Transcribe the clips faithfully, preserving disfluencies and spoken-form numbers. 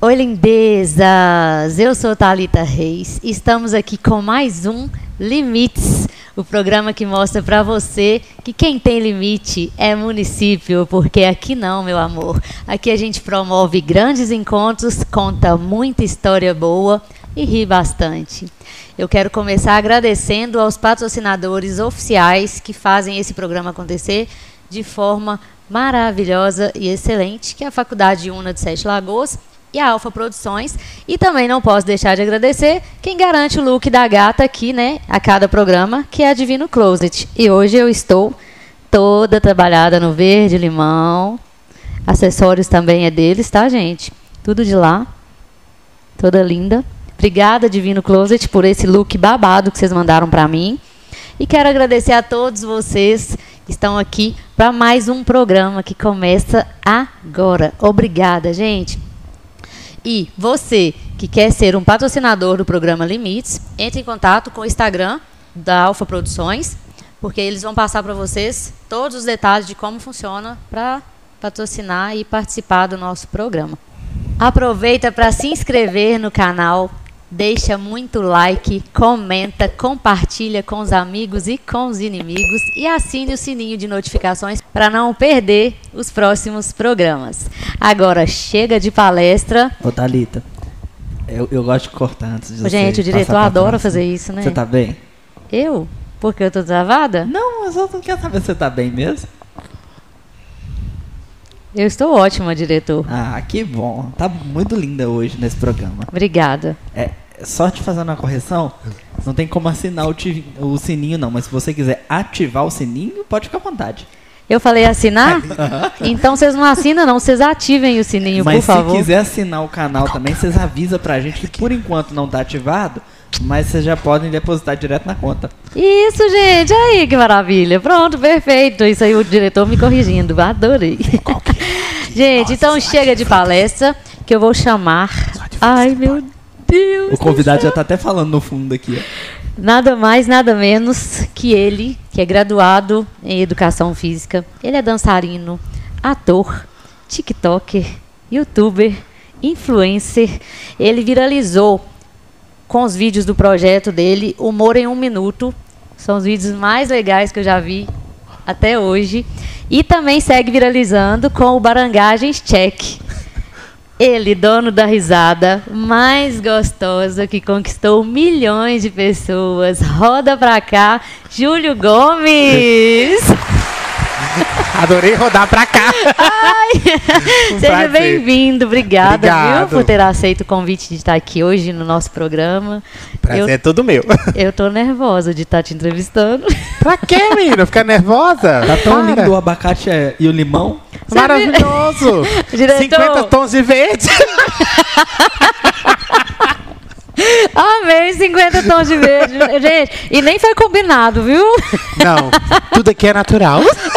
Oi, lindezas! Eu sou Thalita Reis. Estamos aqui com mais um Limites, o programa que mostra para você que quem tem limite é município, porque aqui não, meu amor. Aqui a gente promove grandes encontros, conta muita história boa e ri bastante. Eu quero começar agradecendo aos patrocinadores oficiais que fazem esse programa acontecer de forma maravilhosa e excelente, que é a Faculdade UNA de Sete Lagoas e a Alfa Produções. E também não posso deixar de agradecer quem garante o look da gata aqui, né, a cada programa, que é a Divino Closet. E hoje eu estou toda trabalhada no verde limão. Acessórios também é deles, tá, gente? Tudo de lá. Toda linda. Obrigada, Divino Closet, por esse look babado que vocês mandaram para mim. E quero agradecer a todos vocês que estão aqui para mais um programa que começa agora. Obrigada, gente. E você que quer ser um patrocinador do programa Limites, entre em contato com o Instagram da Alfa Produções, porque eles vão passar para vocês todos os detalhes de como funciona para patrocinar e participar do nosso programa. Aproveita para se inscrever no canal, deixa muito like, comenta, compartilha com os amigos e com os inimigos e assine o sininho de notificações para não perder os próximos programas. Agora chega de palestra. Ô, Thalita, eu, eu gosto de cortar antes de você. Gente, o diretor adora fazer isso, né? Você tá bem? Eu? Porque eu tô travada? Não, eu só não quero saber se você tá bem mesmo. Eu estou ótima, diretor. Ah, que bom. Tá muito linda hoje nesse programa. Obrigada. É, só te fazendo uma correção, não tem como assinar o, tiv- o sininho não, mas se você quiser ativar o sininho, pode ficar à vontade. Eu falei assinar? Então vocês não assinam não, vocês ativem o sininho, mas por favor. Mas se quiser assinar o canal também, vocês avisam pra gente que por enquanto não tá ativado, mas vocês já podem depositar direto na conta. Isso, gente, aí que maravilha. Pronto, perfeito. Isso aí o diretor me corrigindo, adorei. Gente, então chega de palestra, que eu vou chamar... Ai, meu Deus. O convidado já tá até falando no fundo aqui, ó. Nada mais, nada menos que ele, que é graduado em Educação Física. Ele é dançarino, ator, tiktoker, youtuber, influencer. Ele viralizou com os vídeos do projeto dele, Humor em um Minuto. São os vídeos mais legais que eu já vi até hoje. E também segue viralizando com o Barangagens Check. Ele, dono da risada mais gostosa, que conquistou milhões de pessoas. Roda pra cá, Júlio Gomes. Adorei rodar pra cá. Ai, um seja bem-vindo. Obrigada, Obrigado. viu, por ter aceito o convite de estar aqui hoje no nosso programa. Prazer eu, é todo meu. Eu tô nervosa de estar te entrevistando. Pra quê, menina? Ficar nervosa? Tá tão Para. lindo o abacate e o limão. Maravilhoso. Diretor. cinquenta tons de verde. Amei, cinquenta tons de verde. Gente, e nem foi combinado, viu? Não, tudo aqui é natural.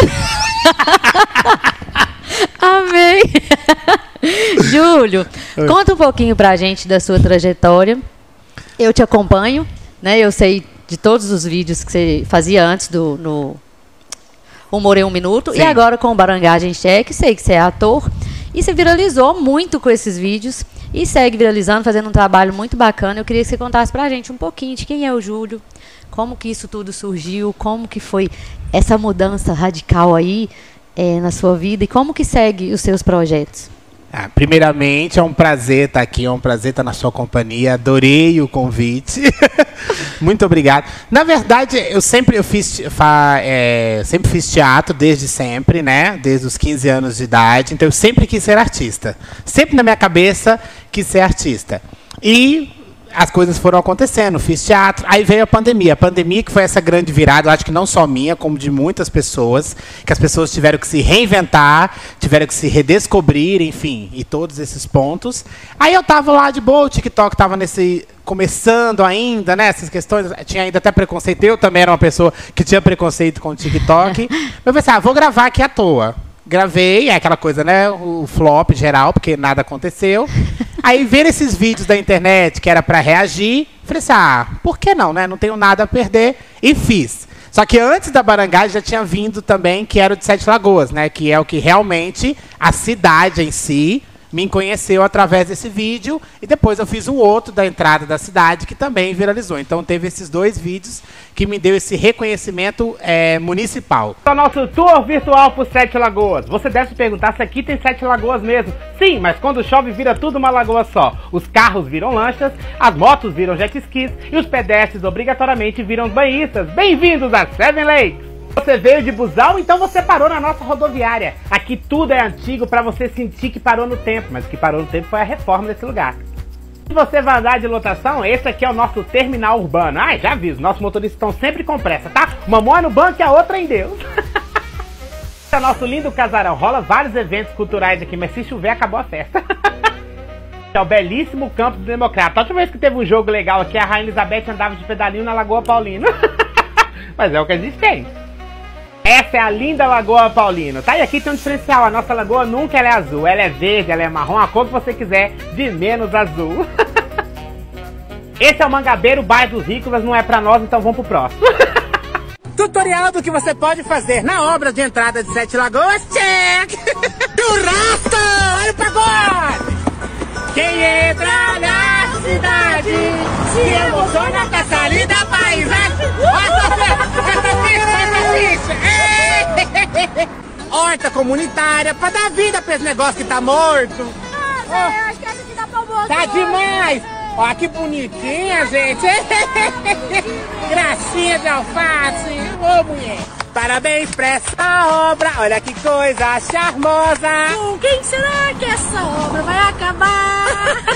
Amei. Júlio, Oi. Conta um pouquinho pra gente da sua trajetória. Eu te acompanho, né? Eu sei de todos os vídeos que você fazia antes do no Humor em um Minuto. Sim. E agora com o Barangagem Check, sei que você é ator. E você viralizou muito com esses vídeos. E segue viralizando, fazendo um trabalho muito bacana. Eu queria que você contasse pra gente um pouquinho de quem é o Júlio, como que isso tudo surgiu, como que foi essa mudança radical aí é, na sua vida e como que segue os seus projetos. Ah, primeiramente, é um prazer estar aqui, é um prazer estar na sua companhia. Adorei o convite. Muito obrigado. Na verdade, eu sempre eu fiz, fa, é, sempre fiz teatro, desde sempre, né? Desde os quinze anos de idade. Então, eu sempre quis ser artista. Sempre na minha cabeça quis ser artista. E as coisas foram acontecendo, fiz teatro, aí veio a pandemia. A pandemia que foi essa grande virada, eu acho que não só minha, como de muitas pessoas, que as pessoas tiveram que se reinventar, tiveram que se redescobrir, enfim, e todos esses pontos. Aí eu tava lá de boa, o TikTok tava nesse... começando ainda, né, essas questões, tinha ainda até preconceito, eu também era uma pessoa que tinha preconceito com o TikTok. Eu pensei, ah, vou gravar aqui à toa. Gravei, é aquela coisa, né, o flop geral, porque nada aconteceu. Aí, ver esses vídeos da internet, que era para reagir, falei assim, ah, por que não, né, não tenho nada a perder, e fiz. Só que antes da Barangagem já tinha vindo também, que era o de Sete Lagoas, né, que é o que realmente a cidade em si me conheceu através desse vídeo. E depois eu fiz um outro da entrada da cidade que também viralizou. Então teve esses dois vídeos que me deu esse reconhecimento é, municipal. O nosso tour virtual por Sete Lagoas. Você deve se perguntar se aqui tem Sete Lagoas mesmo. Sim, mas quando chove vira tudo uma lagoa só. Os carros viram lanchas, as motos viram jet skis e os pedestres obrigatoriamente viram banhistas. Bem-vindos a Seven Lakes! Você veio de busão, então você parou na nossa rodoviária. Aqui tudo é antigo para você sentir que parou no tempo, mas o que parou no tempo foi a reforma desse lugar. Se você vai andar de lotação, esse aqui é o nosso terminal urbano. Ah, já aviso, nossos motoristas estão sempre com pressa, tá? Uma mão é no banco e a outra em Deus. Esse é o nosso lindo casarão. Rola vários eventos culturais aqui, mas se chover, acabou a festa. É o belíssimo campo do Democrata. A última vez que teve um jogo legal aqui, a Rainha Elizabeth andava de pedalinho na Lagoa Paulino. Mas é o que a gente tem. Essa é a linda Lagoa Paulino, tá? E aqui tem um diferencial, a nossa lagoa nunca ela é azul, ela é verde, ela é marrom, a cor que você quiser, de menos azul. Esse é o Mangabeiro, bairro dos ricos, mas não é pra nós, então vamos pro próximo. Tutorial do que você pode fazer na obra de entrada de Sete Lagoas, check! Churrasco! Olha o pagode! Quem entra na cidade se emociona com essa linda paisagem. Horta comunitária pra dar vida pra esse negócio que tá morto. Ah, Zé, acho que essa aqui dá pra botar. Tá demais! Ó, que bonitinha, gente! Gracinha de alface! Ô, mulher! Parabéns pra essa obra! Olha que coisa charmosa! Com quem será que essa obra vai acabar?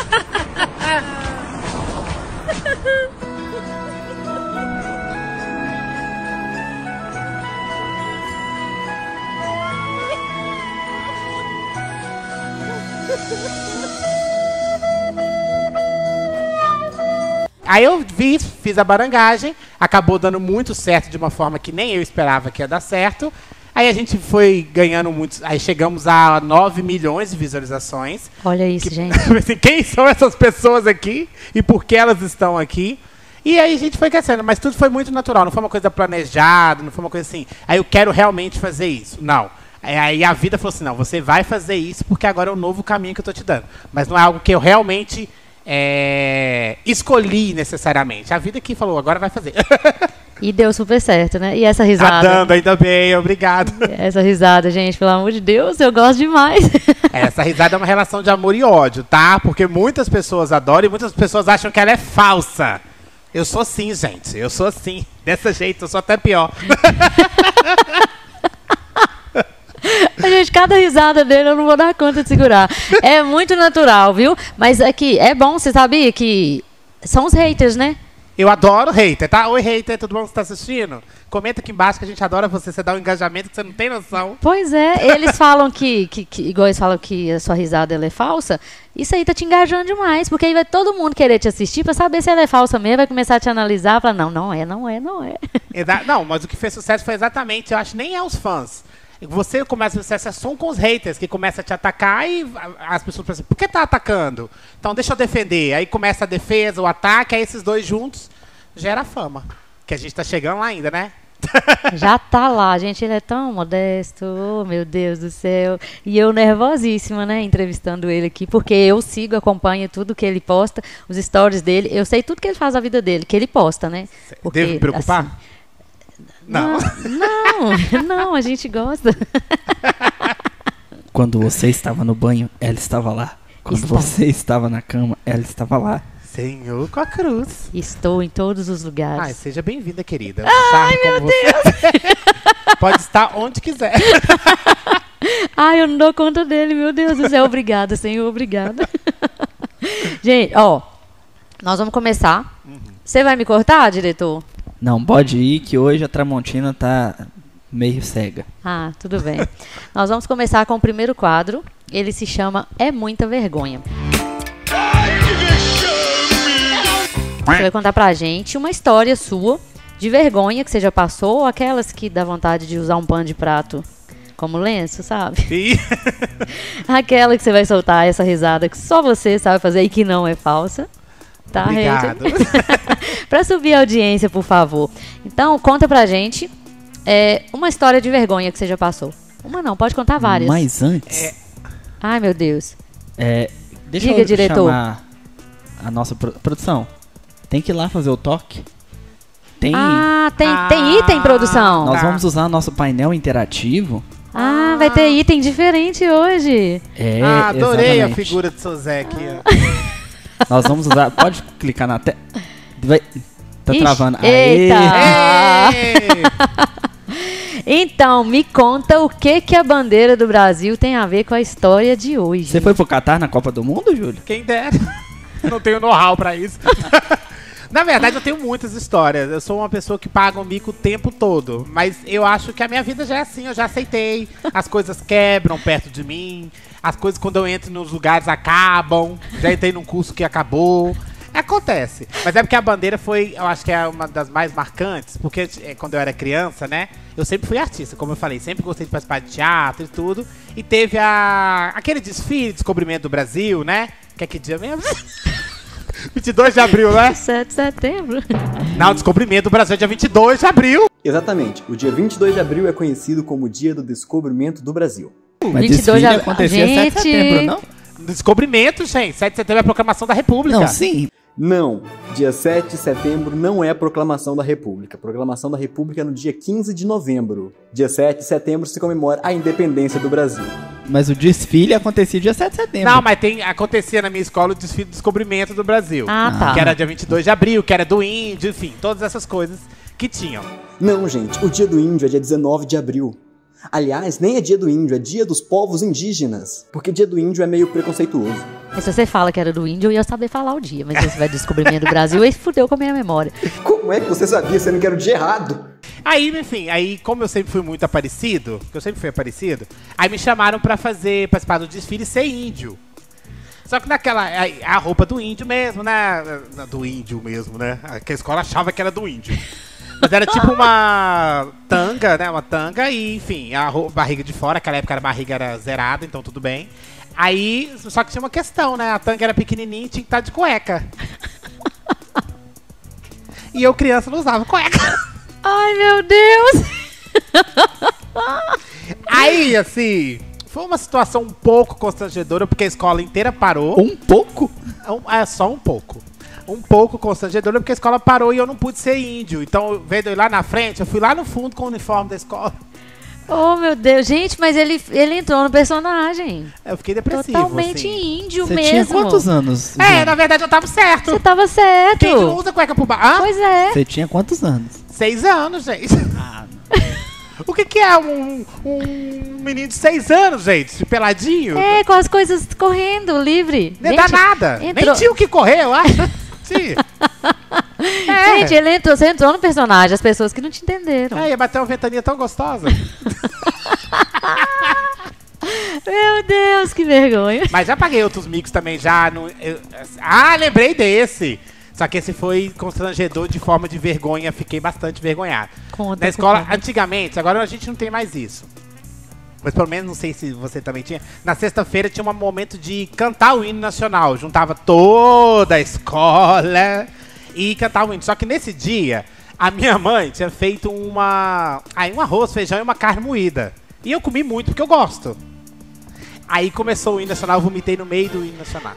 Aí eu vi, fiz a barangagem, acabou dando muito certo de uma forma que nem eu esperava que ia dar certo. Aí a gente foi ganhando muitos, aí chegamos a nove milhões de visualizações. Olha isso, que, gente. assim, quem são essas pessoas aqui e por que elas estão aqui? E aí a gente foi crescendo, mas tudo foi muito natural, não foi uma coisa planejada, não foi uma coisa assim, aí eu quero realmente fazer isso. Não. Aí a vida falou assim, não, você vai fazer isso porque agora é o novo caminho que eu tô te dando. Mas não é algo que eu realmente é, escolhi necessariamente. A vida que falou, agora vai fazer. E deu super certo, né? E essa risada. Tá dando, ainda bem, obrigado. Essa risada, gente, pelo amor de Deus, eu gosto demais. Essa risada é uma relação de amor e ódio, tá? Porque muitas pessoas adoram e muitas pessoas acham que ela é falsa. Eu sou assim, gente. Eu sou assim. Desse jeito, eu sou até pior. Gente, cada risada dele eu não vou dar conta de segurar. É muito natural, viu? Mas aqui, é bom, você sabia que são os haters, né? Eu adoro hater, tá? Oi, hater, tudo bom? Você tá assistindo? Comenta aqui embaixo que a gente adora você. Você dá um engajamento que você não tem noção. Pois é, eles falam que, que, que igual eles falam que a sua risada ela é falsa. Isso aí tá te engajando demais, porque aí vai todo mundo querer te assistir pra saber se ela é falsa mesmo, vai começar a te analisar, falar, não, não é, não é, não é. Exa- não, mas o que fez sucesso foi exatamente, eu acho, nem é os fãs. Você começa a ser sessão com os haters, que começa a te atacar e as pessoas pensam, por que tá atacando? Então deixa eu defender. Aí começa a defesa, o ataque, aí esses dois juntos gera fama. Que a gente tá chegando lá ainda, né? Já tá lá, gente, ele é tão modesto, oh, meu Deus do céu. E eu nervosíssima, né, entrevistando ele aqui, porque eu sigo, acompanho tudo que ele posta, os stories dele, eu sei tudo que ele faz da vida dele, que ele posta, né? Porque, Devo me preocupar? Assim, não. Não, não, a gente gosta. Quando você estava no banho, ela estava lá. Quando Está. você estava na cama, ela estava lá. Senhor com a cruz. Estou em todos os lugares. Ai, seja bem-vinda, querida. Ai, meu Deus. Pode estar onde quiser. Ai, eu não dou conta dele, meu Deus do céu. Obrigada, Senhor, obrigada. Gente, ó, nós vamos começar. Você vai me cortar, diretor? Não, pode ir que hoje a Tramontina tá meio cega. Ah, tudo bem. Nós vamos começar com o primeiro quadro. Ele se chama É Muita Vergonha. Você vai contar pra gente uma história sua de vergonha que você já passou, ou aquelas que dá vontade de usar um pano de prato como lenço, sabe? Sim. Aquela que você vai soltar essa risada que só você sabe fazer e que não é falsa. Tá, Obrigado. Pra subir a audiência, por favor. Então, conta pra gente é, uma história de vergonha que você já passou. Uma não, pode contar várias. Mas antes, É. Ai, meu Deus. É, deixa Diga, eu diretor. chamar a nossa pro- produção. Tem que ir lá fazer o toque. Tem. Ah, tem, Ah, tem item, produção? Nós tá. vamos usar nosso painel interativo. Ah, vai ter item diferente hoje. É, ah, adorei exatamente. a figura de seu Zé aqui. ó. Nós vamos usar. Pode clicar na tela. Vai. Tá Ixi, travando. eita. Aê! Ei! Então, me conta o que, que a bandeira do Brasil tem a ver com a história de hoje. Você foi pro Catar na Copa do Mundo, Júlio? Quem dera. Não tenho know-how pra isso. Na verdade, eu tenho muitas histórias. Eu sou uma pessoa que paga o mico o tempo todo. Mas eu acho que a minha vida já é assim, eu já aceitei. As coisas quebram perto de mim. As coisas, quando eu entro nos lugares, acabam. Já entrei num curso que acabou. Acontece. Mas é porque a bandeira foi, eu acho que é uma das mais marcantes. Porque é, quando eu era criança, né? Eu sempre fui artista, como eu falei. Sempre gostei de participar de teatro e tudo. E teve a, aquele desfile, Descobrimento do Brasil, né? Que é que dia mesmo? vinte e dois de abril, né? sete de setembro. Não, Descobrimento do Brasil é dia vinte e dois de abril. Exatamente. O dia vinte e dois de abril é conhecido como o Dia do Descobrimento do Brasil. Mas vinte e dois de desfile abril. acontecia Gente. sete de setembro, não? Descobrimento, gente. sete de setembro é a proclamação da República. Não, sim. Não, dia sete de setembro não é a proclamação da República. A proclamação da República é no dia quinze de novembro. Dia sete de setembro se comemora a independência do Brasil. Mas o desfile acontecia dia sete de setembro. Não, mas tem, acontecia na minha escola o desfile do Descobrimento do Brasil. Ah, tá. Que era dia vinte e dois de abril, que era do índio, enfim, todas essas coisas que tinham. Não, gente, o dia do índio é dia dezenove de abril. Aliás, nem é dia do índio, é dia dos povos indígenas. Porque dia do índio é meio preconceituoso. Mas se você fala que era do índio, eu ia saber falar o dia. Mas você vai descobrimento do Brasil, aí fudeu com a minha memória. Como é que você sabia, sendo que era o dia errado? Aí, enfim, aí como eu sempre fui muito aparecido, porque eu sempre fui aparecido, aí me chamaram pra fazer, participar do desfile ser índio. Só que naquela, a, a roupa do índio mesmo, né? Do índio mesmo, né? Que a escola achava que era do índio. Mas era tipo uma tanga, né? Uma tanga e, enfim, a roupa, barriga de fora. Naquela época a barriga era zerada, então tudo bem. Aí, só que tinha uma questão, né? A tanga era pequenininha e tinha que estar de cueca. E eu, criança, não usava cueca. Ai, meu Deus! Aí, assim, foi uma situação um pouco constrangedora, porque a escola inteira parou. Um pouco? Um, é, só um pouco. Um pouco constrangedora, porque a escola parou e eu não pude ser índio. Então, ao invés de eu ir lá na frente, eu fui lá no fundo com o uniforme da escola. Oh, meu Deus. Gente, mas ele, ele entrou no personagem. Eu fiquei depressivo, Totalmente assim. índio Você mesmo. tinha quantos anos? É, Júlio? na verdade eu tava certo. Você tava certo. Quem não usa cueca por baixo? Pois é. Você tinha quantos anos? Seis anos, gente. O que que é um, um menino de seis anos, gente? Peladinho? É, com as coisas correndo, livre. Nem Gente, dá nada. entrou- Nem tinha o que correr, eu acho. Sim. É. Gente, ele entrou, você entrou no personagem, as pessoas que não te entenderam. É, ia bater uma ventania tão gostosa. Meu Deus, que vergonha. Mas já paguei outros micos também, já. No, eu- ah, lembrei desse. Só que esse foi constrangedor de forma de vergonha. Fiquei bastante vergonhado. Conta, Na escola, conta. antigamente, agora a gente não tem mais isso. Mas pelo menos, não sei se você também tinha. Na sexta-feira tinha um momento de cantar o hino nacional. Juntava toda a escola e cantava o hino. Só que nesse dia, a minha mãe tinha feito uma... Aí um arroz, feijão e uma carne moída. E eu comi muito porque eu gosto. Aí começou o hino nacional, eu vomitei no meio do hino nacional.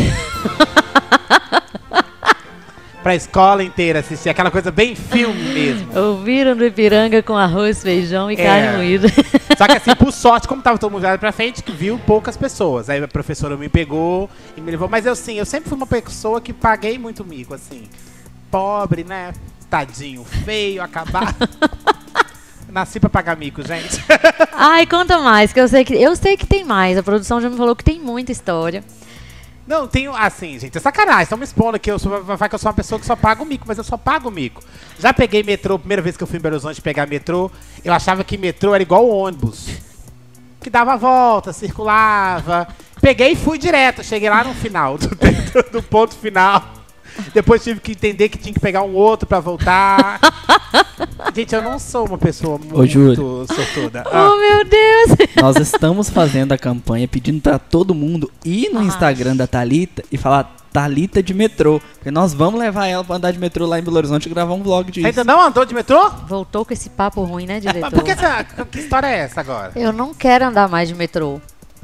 Pra escola inteira assistir, aquela coisa bem filme mesmo. Ouviram do Ipiranga com arroz, feijão e É. carne moída. Só que assim, por sorte, como tava todo mundo virado pra frente, viu poucas pessoas. Aí a professora me pegou e me levou. Mas eu sim, eu sempre fui uma pessoa que paguei muito mico, assim. Pobre, né? Tadinho, feio, acabar. Nasci pra pagar mico, gente. Ai, conta mais, que eu sei que eu sei que tem mais. A produção já me falou que tem muita história. Não, tenho, assim, gente, é sacanagem. Estão me expondo aqui, eu sou, vai falar que eu sou uma pessoa que só paga o mico, mas eu só pago o mico. Já peguei metrô, primeira vez que eu fui em Belo Horizonte pegar metrô, eu achava que metrô era igual ônibus. Que dava a volta, circulava. Peguei e fui direto, cheguei lá no final, do, do ponto final. Depois tive que entender que tinha que pegar um outro pra voltar. Gente, eu não sou uma pessoa muito Júlio. sortuda. Ah. Oh, meu Deus! Nós estamos fazendo a campanha pedindo pra todo mundo ir no Ai. Instagram da Thalita e falar Thalita de metrô. Porque nós vamos levar ela pra andar de metrô lá em Belo Horizonte e gravar um vlog disso. Você ainda não andou de metrô? Voltou com esse papo ruim, né, diretor? Mas por que essa, que história é essa agora? Eu não quero andar mais de metrô.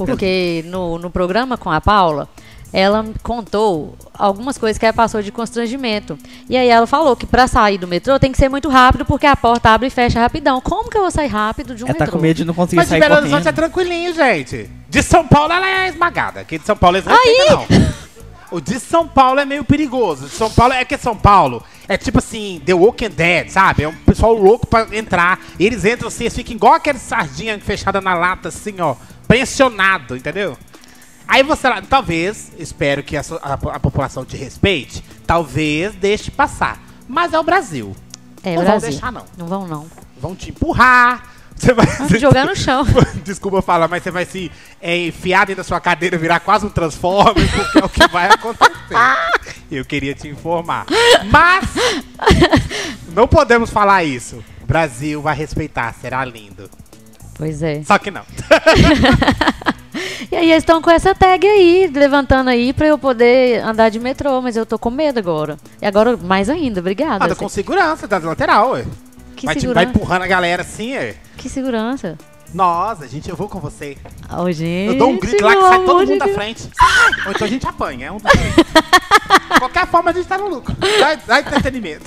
Porque no, no programa com a Paula, ela me contou algumas coisas que ela passou de constrangimento. E aí ela falou que pra sair do metrô tem que ser muito rápido, porque a porta abre e fecha rapidão. Como que eu vou sair rápido de um Ela metrô? tá com medo de não conseguir Mas de sair Belo correndo. Horizonte é tranquilinho, gente. De São Paulo ela é esmagada. Aqui de São Paulo eles não Aí! respeitam, não. O de São Paulo é meio perigoso. De São Paulo é que São Paulo é tipo assim, The Walking Dead, sabe? É um pessoal louco pra entrar. E eles entram assim, eles ficam igual aquele sardinha fechada na lata, assim, ó, pressionado, entendeu? Aí você lá, talvez, espero que a, so- a- a população te respeite, talvez deixe passar. Mas é o Brasil. É, Não Brasil. vão deixar, não. Não vão, não. Vão te empurrar. Você vai Vão te jogar no chão. Desculpa falar, mas você vai se é, enfiar dentro da sua cadeira, virar quase um Transformer, porque é o que vai acontecer. Eu queria te informar. Mas não podemos falar isso. O Brasil vai respeitar, será lindo. Pois é. Só que não. E aí eles estão com essa tag aí, levantando aí pra eu poder andar de metrô, mas eu tô com medo agora. E agora mais ainda, obrigada. Anda com segurança, da lateral, ué. Que Vai, te- segurança? vai empurrando a galera assim, ué. Que segurança. Nossa, gente, eu vou com você. Oh, gente, Eu dou um grito lá que pelo sai todo amor de mundo da Deus. frente. Ou então a gente apanha, é um dos dois. De qualquer forma, a gente tá no lucro. Dá, dá entretenimento.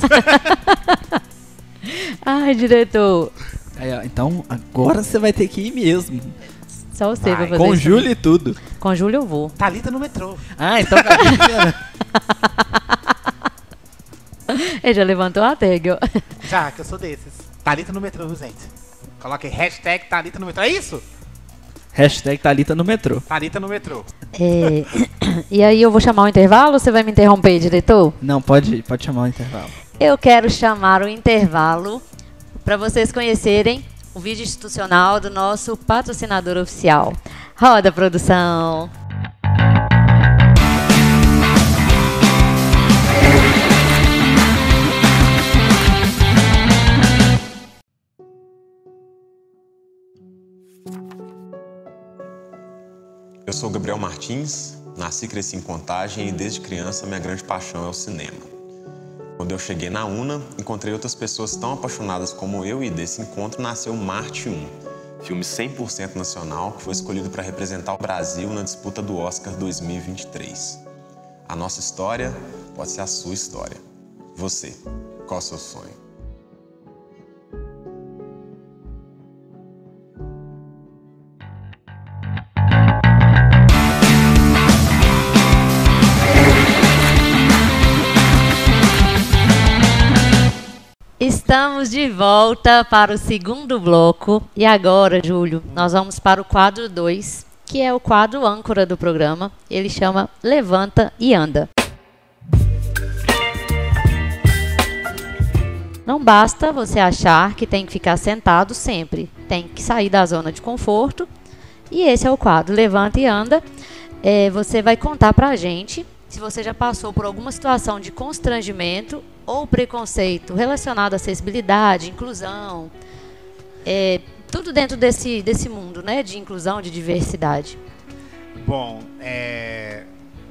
Ai, diretor. Aí, ó, então, agora você vai ter que ir mesmo. Só você Vai, vai fazer Com isso. Júlio e tudo. Com Júlio eu vou. Thalita no metrô. Ah, então... Ele já levantou a tag, ó. Já, que eu sou desses. Thalita no metrô, viu, gente? Coloque hashtag Thalita no metrô. É isso? Hashtag Thalita no metrô. Thalita no metrô. É, e aí eu vou chamar o intervalo ou você vai me interromper, diretor? Não, pode, pode chamar o intervalo. Eu quero chamar o intervalo para vocês conhecerem o vídeo institucional do nosso patrocinador oficial. Roda, produção! Eu sou Gabriel Martins, nasci e cresci em Contagem e desde criança minha grande paixão é o cinema. Quando eu cheguei na UNA, encontrei outras pessoas tão apaixonadas como eu e desse encontro nasceu Marte um, filme cem por cento nacional que foi escolhido para representar o Brasil na disputa do Oscar dois mil e vinte e três. A nossa história pode ser a sua história. Você, qual é o seu sonho? Estamos de volta para o segundo bloco. E agora, Júlio, nós vamos para o quadro dois, que é o quadro âncora do programa. Ele chama Levanta e Anda. Não basta você achar que tem que ficar sentado sempre. Tem que sair da zona de conforto. E esse é o quadro Levanta e Anda. É, você vai contar pra gente se você já passou por alguma situação de constrangimento ou preconceito relacionado à acessibilidade, inclusão, é, tudo dentro desse, desse mundo, né, de inclusão, de diversidade. Bom, é...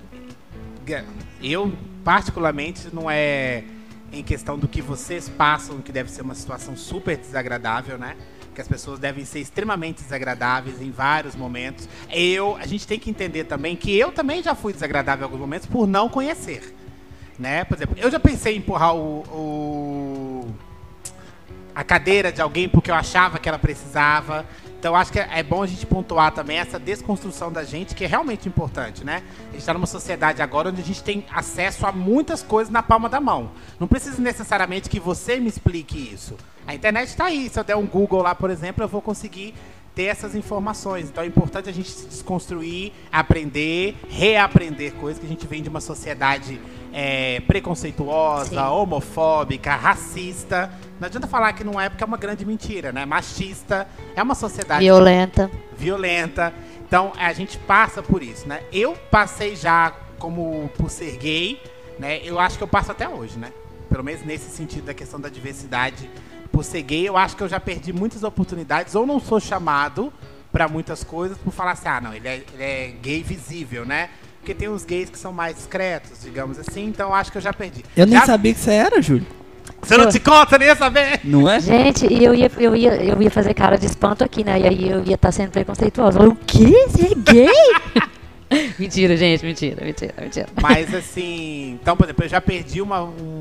eu particularmente não é em questão do que vocês passam, que deve ser uma situação super desagradável, né? Que as pessoas devem ser extremamente desagradáveis em vários momentos. Eu, a gente tem que entender também que eu também já fui desagradável em alguns momentos por não conhecer, né? Por exemplo, eu já pensei em empurrar o, o a cadeira de alguém porque eu achava que ela precisava. Então acho que é bom a gente pontuar também essa desconstrução da gente, que é realmente importante, né? A gente está numa sociedade agora onde a gente tem acesso a muitas coisas na palma da mão. Não precisa necessariamente que você me explique isso. A internet está aí. Se eu der um Google lá, por exemplo, eu vou conseguir ter essas informações. Então é importante a gente se desconstruir, aprender, reaprender coisas, que a gente vem de uma sociedade é, preconceituosa, Sim. homofóbica, racista. Não adianta falar que não é, porque é uma grande mentira, né? Machista, é uma sociedade Violenta. violenta. Então a gente passa por isso, né? Eu passei já como por ser gay, né? Eu acho que eu passo até hoje, né? Pelo menos nesse sentido da questão da diversidade. Por ser gay, eu acho que eu já perdi muitas oportunidades, ou não sou chamado pra muitas coisas por falar assim, ah, não, ele é, ele é gay visível, né? Porque tem uns gays que são mais discretos, digamos assim, então eu acho que eu já perdi. Eu nem Já- sabia que você era, Júlio. Você não te conta nem ia saber? Não é? Gente, e eu ia, eu, ia, eu ia fazer cara de espanto aqui, né? E aí eu ia estar sendo preconceituosa. Eu, o quê? Você é gay? Mentira, gente, mentira, mentira, mentira. Mas assim, então, por exemplo, eu já perdi uma,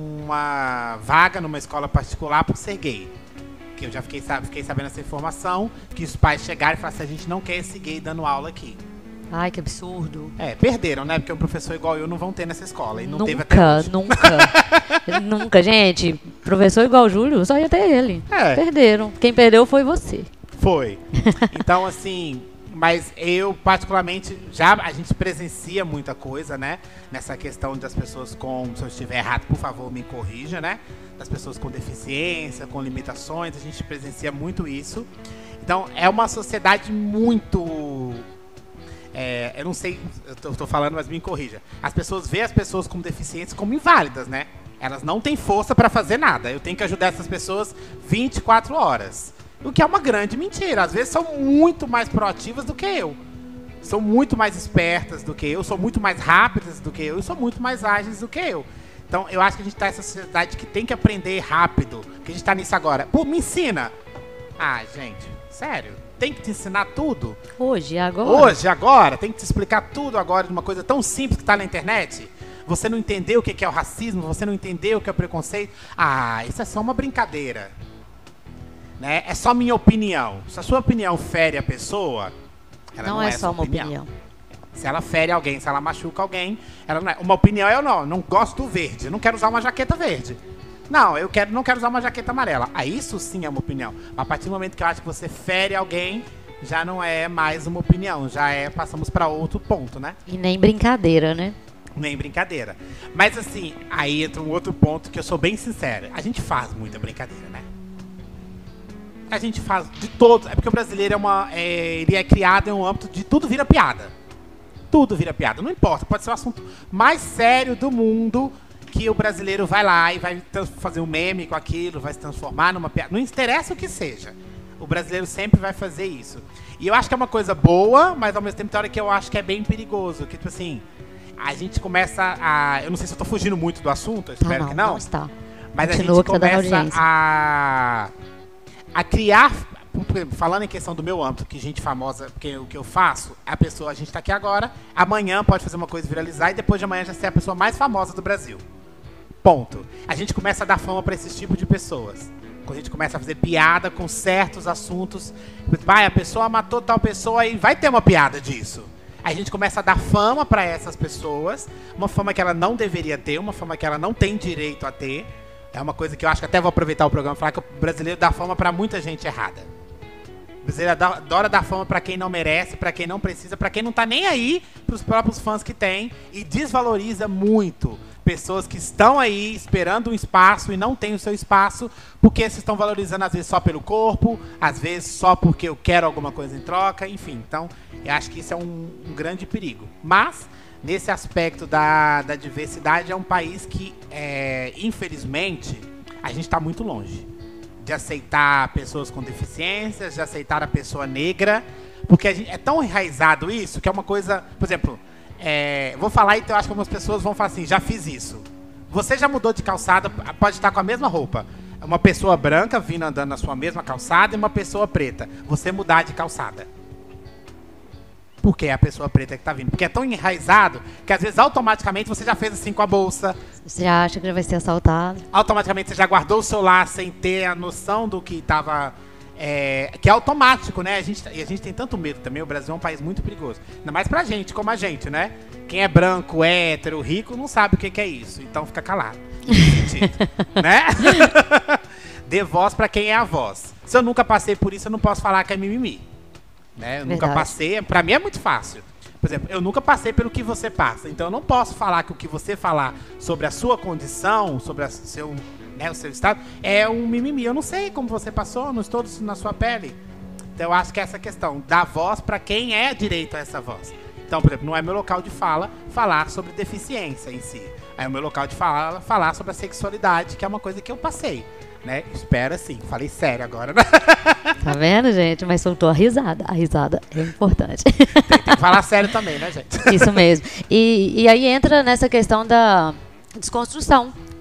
uma vaga numa escola particular por ser gay. Que eu já fiquei, fiquei sabendo essa informação, que os pais chegaram e falaram assim, a gente não quer esse gay dando aula aqui. Ai, que absurdo. É, perderam, né? Porque um professor igual eu não vão ter nessa escola. E não nunca, teve até hoje. Nunca, nunca. Gente, professor igual o Júlio, só ia ter ele. É. Perderam. Quem perdeu foi você. Foi. Então, assim, mas eu particularmente, já a gente presencia muita coisa, né? Nessa questão das pessoas com, se eu estiver errado, por favor, me corrija, né? Das pessoas com deficiência, com limitações, a gente presencia muito isso. Então, é uma sociedade muito... É, eu não sei, eu tô, tô falando, mas me corrija. As pessoas veem as pessoas com deficiência como inválidas, né? Elas não têm força para fazer nada. Eu tenho que ajudar essas pessoas vinte e quatro horas. O que é uma grande mentira. Às vezes são muito mais proativas do que eu. São muito mais espertas do que eu. São muito mais rápidas do que eu. E são muito mais ágeis do que eu. Então, eu acho que a gente tá nessa sociedade que tem que aprender rápido. Que a gente tá nisso agora. Pô, me ensina. Ah, gente, sério? Tem que te ensinar tudo? Hoje, agora? Hoje, agora? Tem que te explicar tudo agora de uma coisa tão simples que tá na internet? Você não entendeu o que é o racismo? Você não entendeu o que é o preconceito? Ah, isso é só uma brincadeira. Né? É só minha opinião. Se a sua opinião fere a pessoa, ela não, não é, é só uma opinião. opinião. Se ela fere alguém, se ela machuca alguém, ela não é. Uma opinião eu não, não gosto do verde, eu não quero usar uma jaqueta verde. Não, eu quero, não quero usar uma jaqueta amarela. Ah, isso sim é uma opinião. A partir do momento que eu acho que você fere alguém, já não é mais uma opinião, já é, passamos para outro ponto, né? E nem brincadeira, né? Nem brincadeira. Mas assim, aí entra um outro ponto que eu sou bem sincero. A gente faz muita brincadeira, né? A gente faz de todos. É porque o brasileiro é uma, é, ele é criado em um âmbito de tudo vira piada. Tudo vira piada. Não importa, pode ser o assunto mais sério do mundo, que o brasileiro vai lá e vai fazer um meme com aquilo, vai se transformar numa piada. Não interessa o que seja. O brasileiro sempre vai fazer isso. E eu acho que é uma coisa boa, mas ao mesmo tempo tem hora que eu acho que é bem perigoso. Que, tipo assim, a gente começa a... Eu não sei se eu tô fugindo muito do assunto, eu espero ah, não, que não. Não está. Mas Continua, a gente começa a... a criar... Falando em questão do meu âmbito, que gente famosa, porque o que eu faço, a pessoa, a gente tá aqui agora, amanhã pode fazer uma coisa viralizar e depois de amanhã já ser a pessoa mais famosa do Brasil. Ponto. A gente começa a dar fama para esse tipo de pessoas. Quando a gente começa a fazer piada com certos assuntos, vai, a pessoa matou tal pessoa e vai ter uma piada disso. Aí a gente começa a dar fama para essas pessoas, uma fama que ela não deveria ter, uma fama que ela não tem direito a ter. É uma coisa que eu acho que até vou aproveitar o programa e falar que o brasileiro dá fama para muita gente errada. O brasileiro adora dar fama pra quem não merece, pra quem não precisa, pra quem não tá nem aí pros próprios fãs que tem, e desvaloriza muito pessoas que estão aí esperando um espaço e não têm o seu espaço, porque se estão valorizando às vezes só pelo corpo, às vezes só porque eu quero alguma coisa em troca, enfim. Então, eu acho que isso é um, um grande perigo. Mas, nesse aspecto da, da diversidade, é um país que, é, infelizmente, a gente está muito longe de aceitar pessoas com deficiências, de aceitar a pessoa negra, porque a gente, é tão enraizado isso, que é uma coisa... Por exemplo, é, vou falar e eu acho que algumas pessoas vão falar assim, já fiz isso. Você já mudou de calçada, pode estar com a mesma roupa. Uma pessoa branca vindo andando na sua mesma calçada e uma pessoa preta. Você mudar de calçada. Porque é a pessoa preta que tá vindo. Porque é tão enraizado que às vezes automaticamente você já fez assim com a bolsa. Você acha que ele vai ser assaltado? Automaticamente você já guardou o celular sem ter a noção do que tava... É, que é automático, né? A gente, e a gente tem tanto medo também. O Brasil é um país muito perigoso. Ainda mais pra gente, como a gente, né? Quem é branco, hétero, rico, não sabe o que, que é isso. Então fica calado. Né? Dê voz pra quem é a voz. Se eu nunca passei por isso, eu não posso falar que é mimimi. Né? Eu nunca passei, pra mim é muito fácil. Por exemplo, eu nunca passei pelo que você passa, então eu não posso falar que o que você falar sobre a sua condição, sobre a seu, né, o seu estado, é um mimimi. Eu não sei como você passou, não estou na sua pele. Então eu acho que é essa questão, dar voz para quem é direito a essa voz. Então, por exemplo, não é meu local de fala falar sobre deficiência em si. É o meu local de fala falar sobre a sexualidade, que é uma coisa que eu passei. Né? Espera sim, falei sério agora, né? Tá vendo, gente? Mas soltou a risada. A risada é importante. Tem, tem que falar sério também, né, gente? Isso mesmo. E, e aí entra nessa questão da desconstrução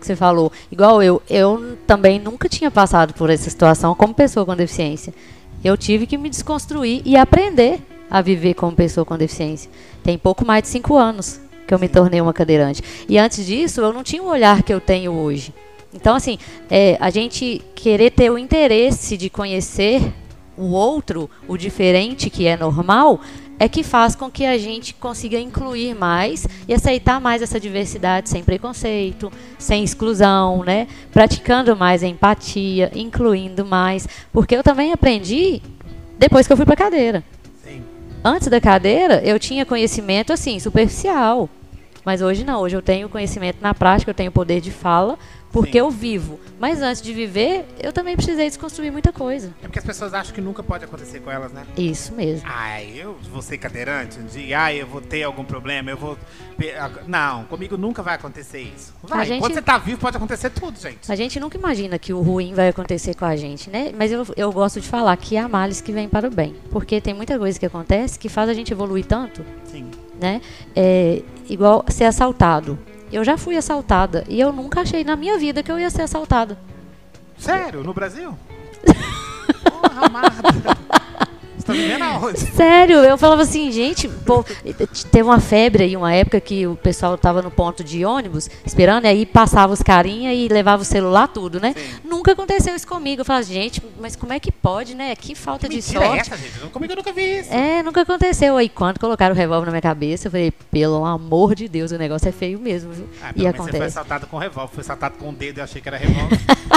que você falou. Igual eu, eu também nunca tinha passado por essa situação como pessoa com deficiência. Eu tive que me desconstruir e aprender a viver como pessoa com deficiência. Tem pouco mais de cinco anos que eu me tornei uma cadeirante. E antes disso, eu não tinha o olhar que eu tenho hoje. Então, assim, é, a gente querer ter o interesse de conhecer o outro, o diferente, que é normal, é que faz com que a gente consiga incluir mais e aceitar mais essa diversidade sem preconceito, sem exclusão, né? Praticando mais a empatia, incluindo mais. Porque eu também aprendi depois que eu fui para a cadeira. Sim. Antes da cadeira, eu tinha conhecimento, assim, superficial. Mas hoje não, hoje eu tenho conhecimento na prática, eu tenho poder de fala, porque Sim. eu vivo. Mas antes de viver, eu também precisei desconstruir muita coisa. É porque as pessoas acham que nunca pode acontecer com elas, né? Isso mesmo. Ah, eu vou ser cadeirante um dia, ah, eu vou ter algum problema, eu vou... Não, comigo nunca vai acontecer isso. Vai, gente... Quando você tá vivo, pode acontecer tudo, gente. A gente nunca imagina que o ruim vai acontecer com a gente, né? Mas eu, eu gosto de falar que há males que vêm para o bem. Porque tem muita coisa que acontece que faz a gente evoluir tanto. Sim. Né? É, igual ser assaltado. Eu já fui assaltada e eu nunca achei na minha vida que eu ia ser assaltada. Sério? No Brasil? Porra, amada. Você tá vivendo aonde? Sério, eu falava assim, gente, pô, teve uma febre aí, uma época que o pessoal tava no ponto de ônibus, esperando, e aí passava os carinha e levava o celular, tudo, né? Sim. Nunca aconteceu isso comigo. Eu falava, gente, mas como é que pode, né? Que falta que de sorte. É essa, gente? Comigo eu nunca vi isso. É, nunca aconteceu. Aí quando colocaram o revólver na minha cabeça, eu falei, pelo amor de Deus, o negócio é feio mesmo, viu? Ah, e acontece. Você foi assaltado com revólver, foi assaltado com o dedo, eu achei que era revólver.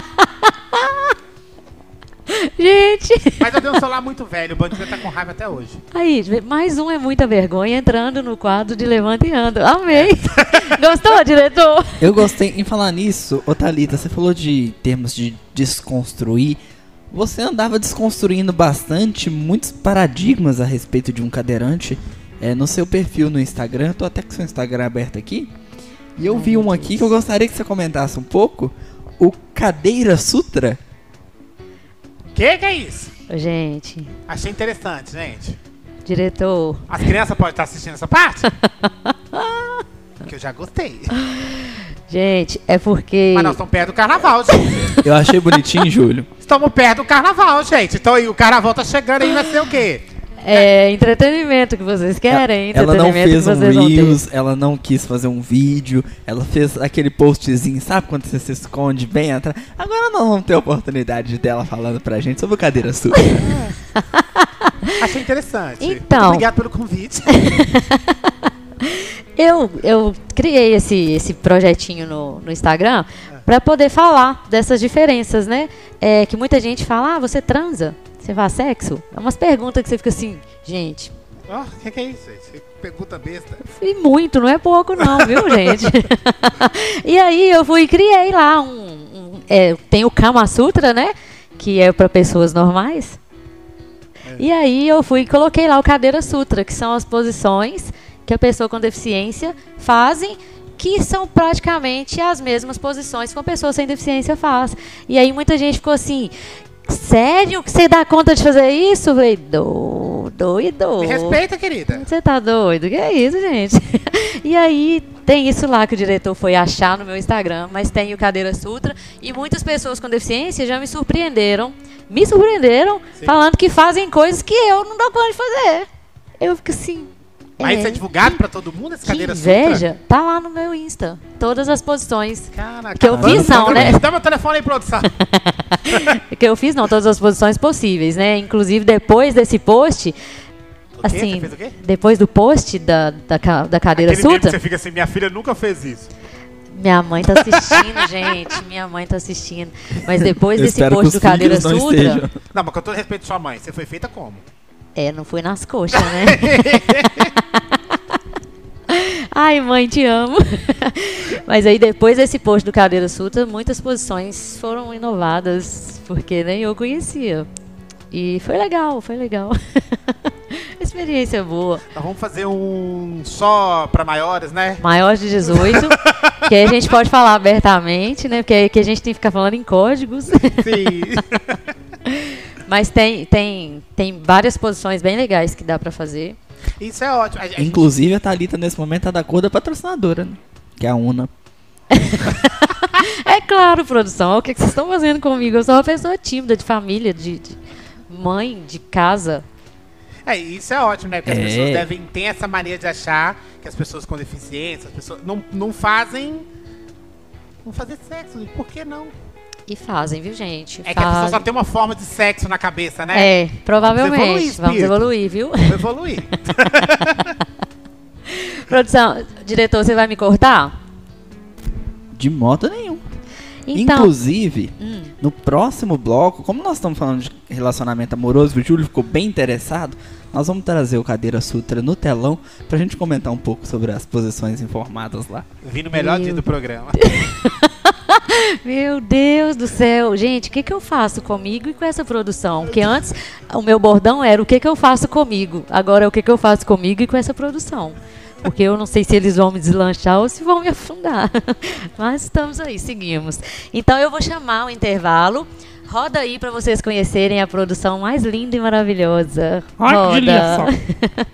Gente! Mas eu dei um celular muito velho, o bandido tá com raiva até hoje. Aí, mais um é muita vergonha entrando no quadro de Levanta e Anda. Amei! Gostou, diretor? Eu gostei. Em falar nisso, ô Thalita, você falou de termos de desconstruir. Você andava desconstruindo bastante muitos paradigmas a respeito de um cadeirante é, no seu perfil no Instagram. Eu tô até com o seu Instagram aberto aqui. E eu vi um aqui que eu gostaria que você comentasse um pouco. O Cadeira Sutra. Que que é isso? Gente. Achei interessante, gente. Diretor. As crianças podem estar assistindo essa parte? Porque eu já gostei. Gente, é porque... Mas nós estamos perto do carnaval, gente. Eu achei bonitinho, Júlio. Estamos perto do carnaval, gente. Então o carnaval tá chegando aí, vai ser o quê? É entretenimento que vocês querem. Ela não fez um Reels, ela não quis fazer um vídeo, ela fez aquele postzinho, sabe quando você se esconde bem atrás? Agora nós vamos ter a oportunidade dela falando pra gente sobre o Cadeira Sutra. Achei interessante. Então, muito obrigado pelo convite. eu, eu criei esse, esse projetinho no, no Instagram é. pra poder falar dessas diferenças, né? É, que muita gente fala, ah, você transa? Você faz sexo? É umas perguntas que você fica assim, gente. Ó, oh, o que, que é isso, gente? Pergunta besta. E muito, não é pouco não, viu, gente? E aí eu fui e criei lá um... um é, tem o Kama Sutra, né? Que é para pessoas normais. É. E aí eu fui e coloquei lá o Cadeira Sutra, que são as posições que a pessoa com deficiência fazem, que são praticamente as mesmas posições que uma pessoa sem deficiência faz. E aí muita gente ficou assim... Sério que você dá conta de fazer isso? Eu falei, do, doido. Me respeita, querida. Você tá doido? Que é isso, gente? E aí tem isso lá que o diretor foi achar no meu Instagram, mas tem o Cadeira Sutra. E muitas pessoas com deficiência já me surpreenderam, me surpreenderam, Sim. falando que fazem coisas que eu não dou conta de fazer. Eu fico assim... Mas é, isso é divulgado pra todo mundo, esse Cadeira Sutra? Inveja, Sutra? Tá lá no meu Insta. Todas as posições. Caraca, que eu fiz, não, né? Dá meu telefone aí, produção. Que eu fiz, não, todas as posições possíveis, né? Inclusive, depois desse post... O assim, você fez o quê? Depois do post da, da, da Cadeira Aquele Sutra... Você fica assim, minha filha nunca fez isso. Minha mãe tá assistindo, gente. Minha mãe tá assistindo. Mas depois desse post do Cadeira Sutra... Estejam. Não, mas com todo respeito à sua mãe, você foi feita como? É, não foi nas coxas, né? Ai, mãe, te amo. Mas aí depois desse post do Cadeira Sutra, muitas posições foram inovadas, porque nem eu conhecia. E foi legal, foi legal. Experiência boa. Então vamos fazer um só para maiores, né? Maiores de dezoito, que aí a gente pode falar abertamente, né? Porque aí que a gente tem que ficar falando em códigos. Sim. Mas tem, tem, tem várias posições bem legais que dá pra fazer. Isso é ótimo. A, a Inclusive, gente... a Thalita, nesse momento, tá da cor da patrocinadora, né? Que é a Una. É claro, produção. O que vocês estão fazendo comigo? Eu sou uma pessoa tímida, de família, de, de mãe, de casa. É, isso é ótimo, né? Porque É. as pessoas devem ter essa mania de achar que as pessoas com deficiência, as pessoas não, não fazem. Não fazer sexo. Por que não? E fazem, viu, gente? É que a pessoa Fazem. só tem uma forma de sexo na cabeça, né? É, provavelmente. Vamos evoluir, Vamos espírito. evoluir, viu? Vamos evoluir. Produção, diretor, você vai me cortar? De modo nenhum. Então, Inclusive, hum. no próximo bloco, como nós estamos falando de relacionamento amoroso, o Júlio ficou bem interessado, nós vamos trazer o Cadeira Sutra no telão pra gente comentar um pouco sobre as posições informadas lá. Vim no melhor Meu dia do programa. Meu Deus do céu. Gente, o que, que eu faço comigo e com essa produção? Porque antes o meu bordão era o que, que eu faço comigo. Agora é o que, que eu faço comigo e com essa produção. Porque eu não sei se eles vão me deslanchar ou se vão me afundar. Mas estamos aí, seguimos. Então eu vou chamar o intervalo. Roda aí para vocês conhecerem a produção mais linda e maravilhosa. Ai, que Roda. delícia.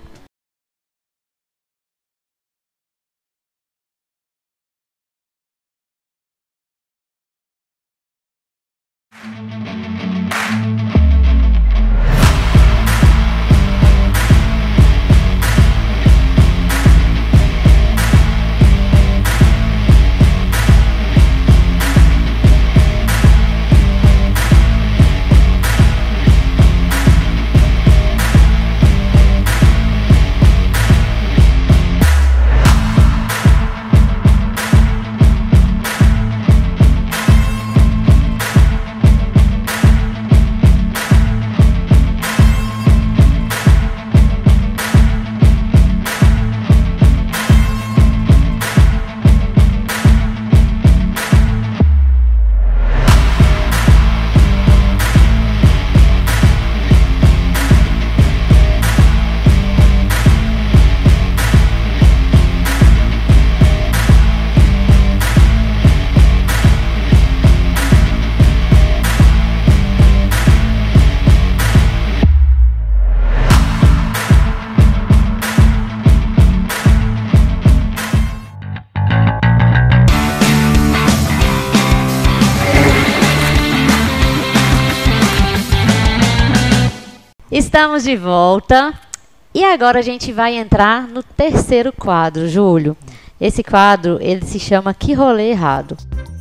Estamos de volta. E agora a gente vai entrar no terceiro quadro, Júlio. Esse quadro, ele se chama Que Rolê Errado.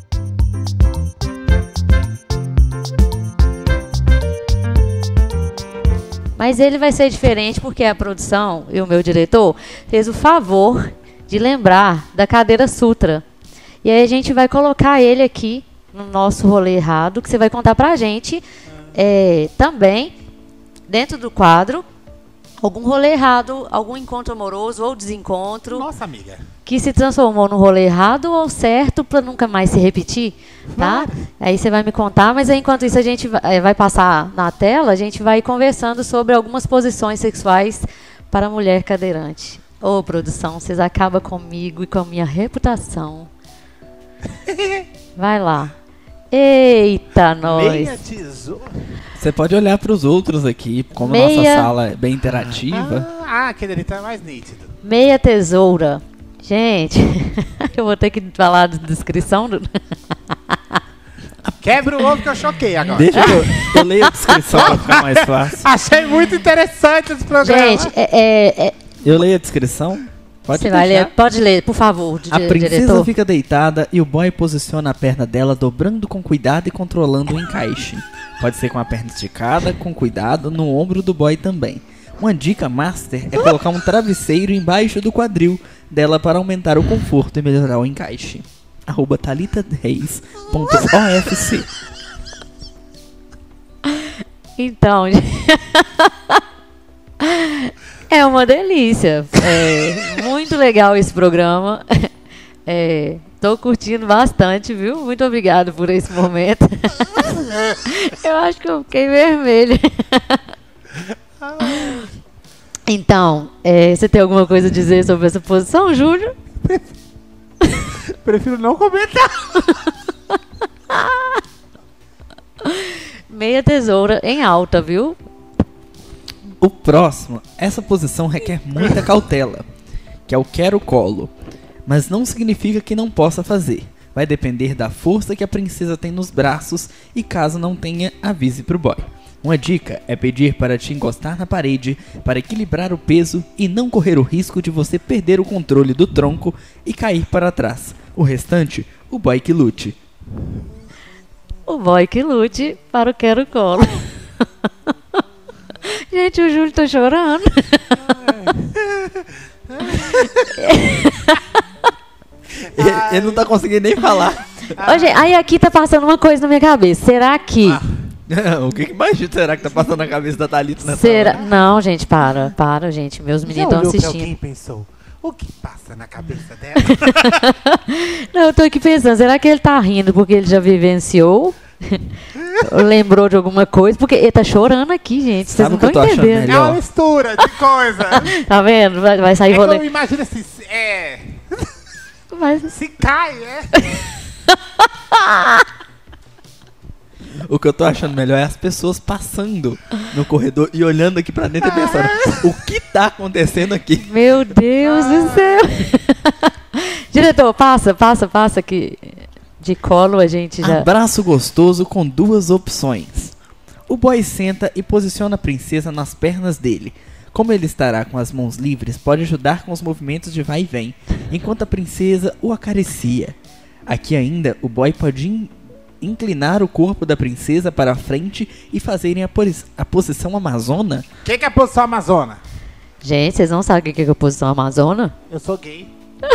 Mas ele vai ser diferente porque a produção e o meu diretor fez o favor de lembrar da cadeira Sutra. E aí a gente vai colocar ele aqui no nosso rolê errado, que você vai contar pra gente é, também, dentro do quadro, algum rolê errado, algum encontro amoroso ou desencontro. Nossa, amiga. Que se transformou no rolê errado ou certo para nunca mais se repetir, tá? Claro. Aí você vai me contar, mas aí, enquanto isso a gente vai, vai passar na tela, a gente vai conversando sobre algumas posições sexuais para a mulher cadeirante. Ô, produção, vocês acabam comigo e com a minha reputação. Vai lá. Eita, nós. Meia tesoura. Você pode olhar para os outros aqui, como a Meia- nossa sala é bem interativa. Ah, ah, aquele ali tá mais nítido. Meia tesoura. Gente, eu vou ter que falar de descrição do... Quebra o ovo que eu choquei agora. Deixa eu, eu leio a descrição para ficar mais fácil. Achei muito interessante esse programa. Gente, é, é, é, Eu leio a descrição. Pode você vai deixar. ler, pode ler, por favor, di- A princesa diretor. fica deitada e o boy posiciona a perna dela dobrando com cuidado e controlando o encaixe. Pode ser com a perna esticada, com cuidado, no ombro do boy também. Uma dica master é colocar um travesseiro embaixo do quadril dela para aumentar o conforto e melhorar o encaixe. Arroba thalita reis ponto o f c. Então, é uma delícia. É muito legal esse programa. É, tô curtindo bastante, viu? Muito obrigado por esse momento. Eu acho que eu fiquei vermelha. Então, é, você tem alguma coisa a dizer sobre essa posição, Júlio? Prefiro não comentar. Meia tesoura em alta, viu? O próximo, essa posição requer muita cautela, que é o quero colo, mas não significa que não possa fazer. Vai depender da força que a princesa tem nos braços e caso não tenha, avise pro boy. Uma dica é pedir para te encostar na parede para equilibrar o peso e não correr o risco de você perder o controle do tronco e cair para trás. O restante, o boy que lute. O boy que lute para o quero colo. Gente, o Júlio tá chorando. ele, ele não tá conseguindo nem falar. Ô, gente, aí aqui tá passando uma coisa na minha cabeça. Será que... Ah. O que, que mais será que tá passando na cabeça da Thalita nessa Será... hora? Não, gente, para. Para, gente. Meus meninos estão assistindo. Alguém pensou, o que passa na cabeça dela? Não, eu tô aqui pensando, será que ele tá rindo porque ele já vivenciou? Lembrou de alguma coisa? Porque ele tá chorando aqui, gente. Vocês Sabe não o que estão eu tô achando entendendo. É melhor? uma mistura de coisa. Tá vendo? Vai, vai sair É rolê. que eu imagino assim, é... Mas... Se cai, é... O que eu tô achando melhor é as pessoas passando no corredor e olhando aqui pra dentro e pensando, o que tá acontecendo aqui? Meu Deus do céu. Diretor, passa, passa, passa que de colo a gente já... Abraço gostoso com duas opções. O boy senta e posiciona a princesa nas pernas dele. Como ele estará com as mãos livres, pode ajudar com os movimentos de vai e vem, enquanto a princesa o acaricia. Aqui ainda, o boy pode in- inclinar o corpo da princesa para a frente e fazerem a, pos- a posição amazona. O que, que é a posição amazona? Gente, vocês não sabem o que é a posição amazona? Eu sou gay.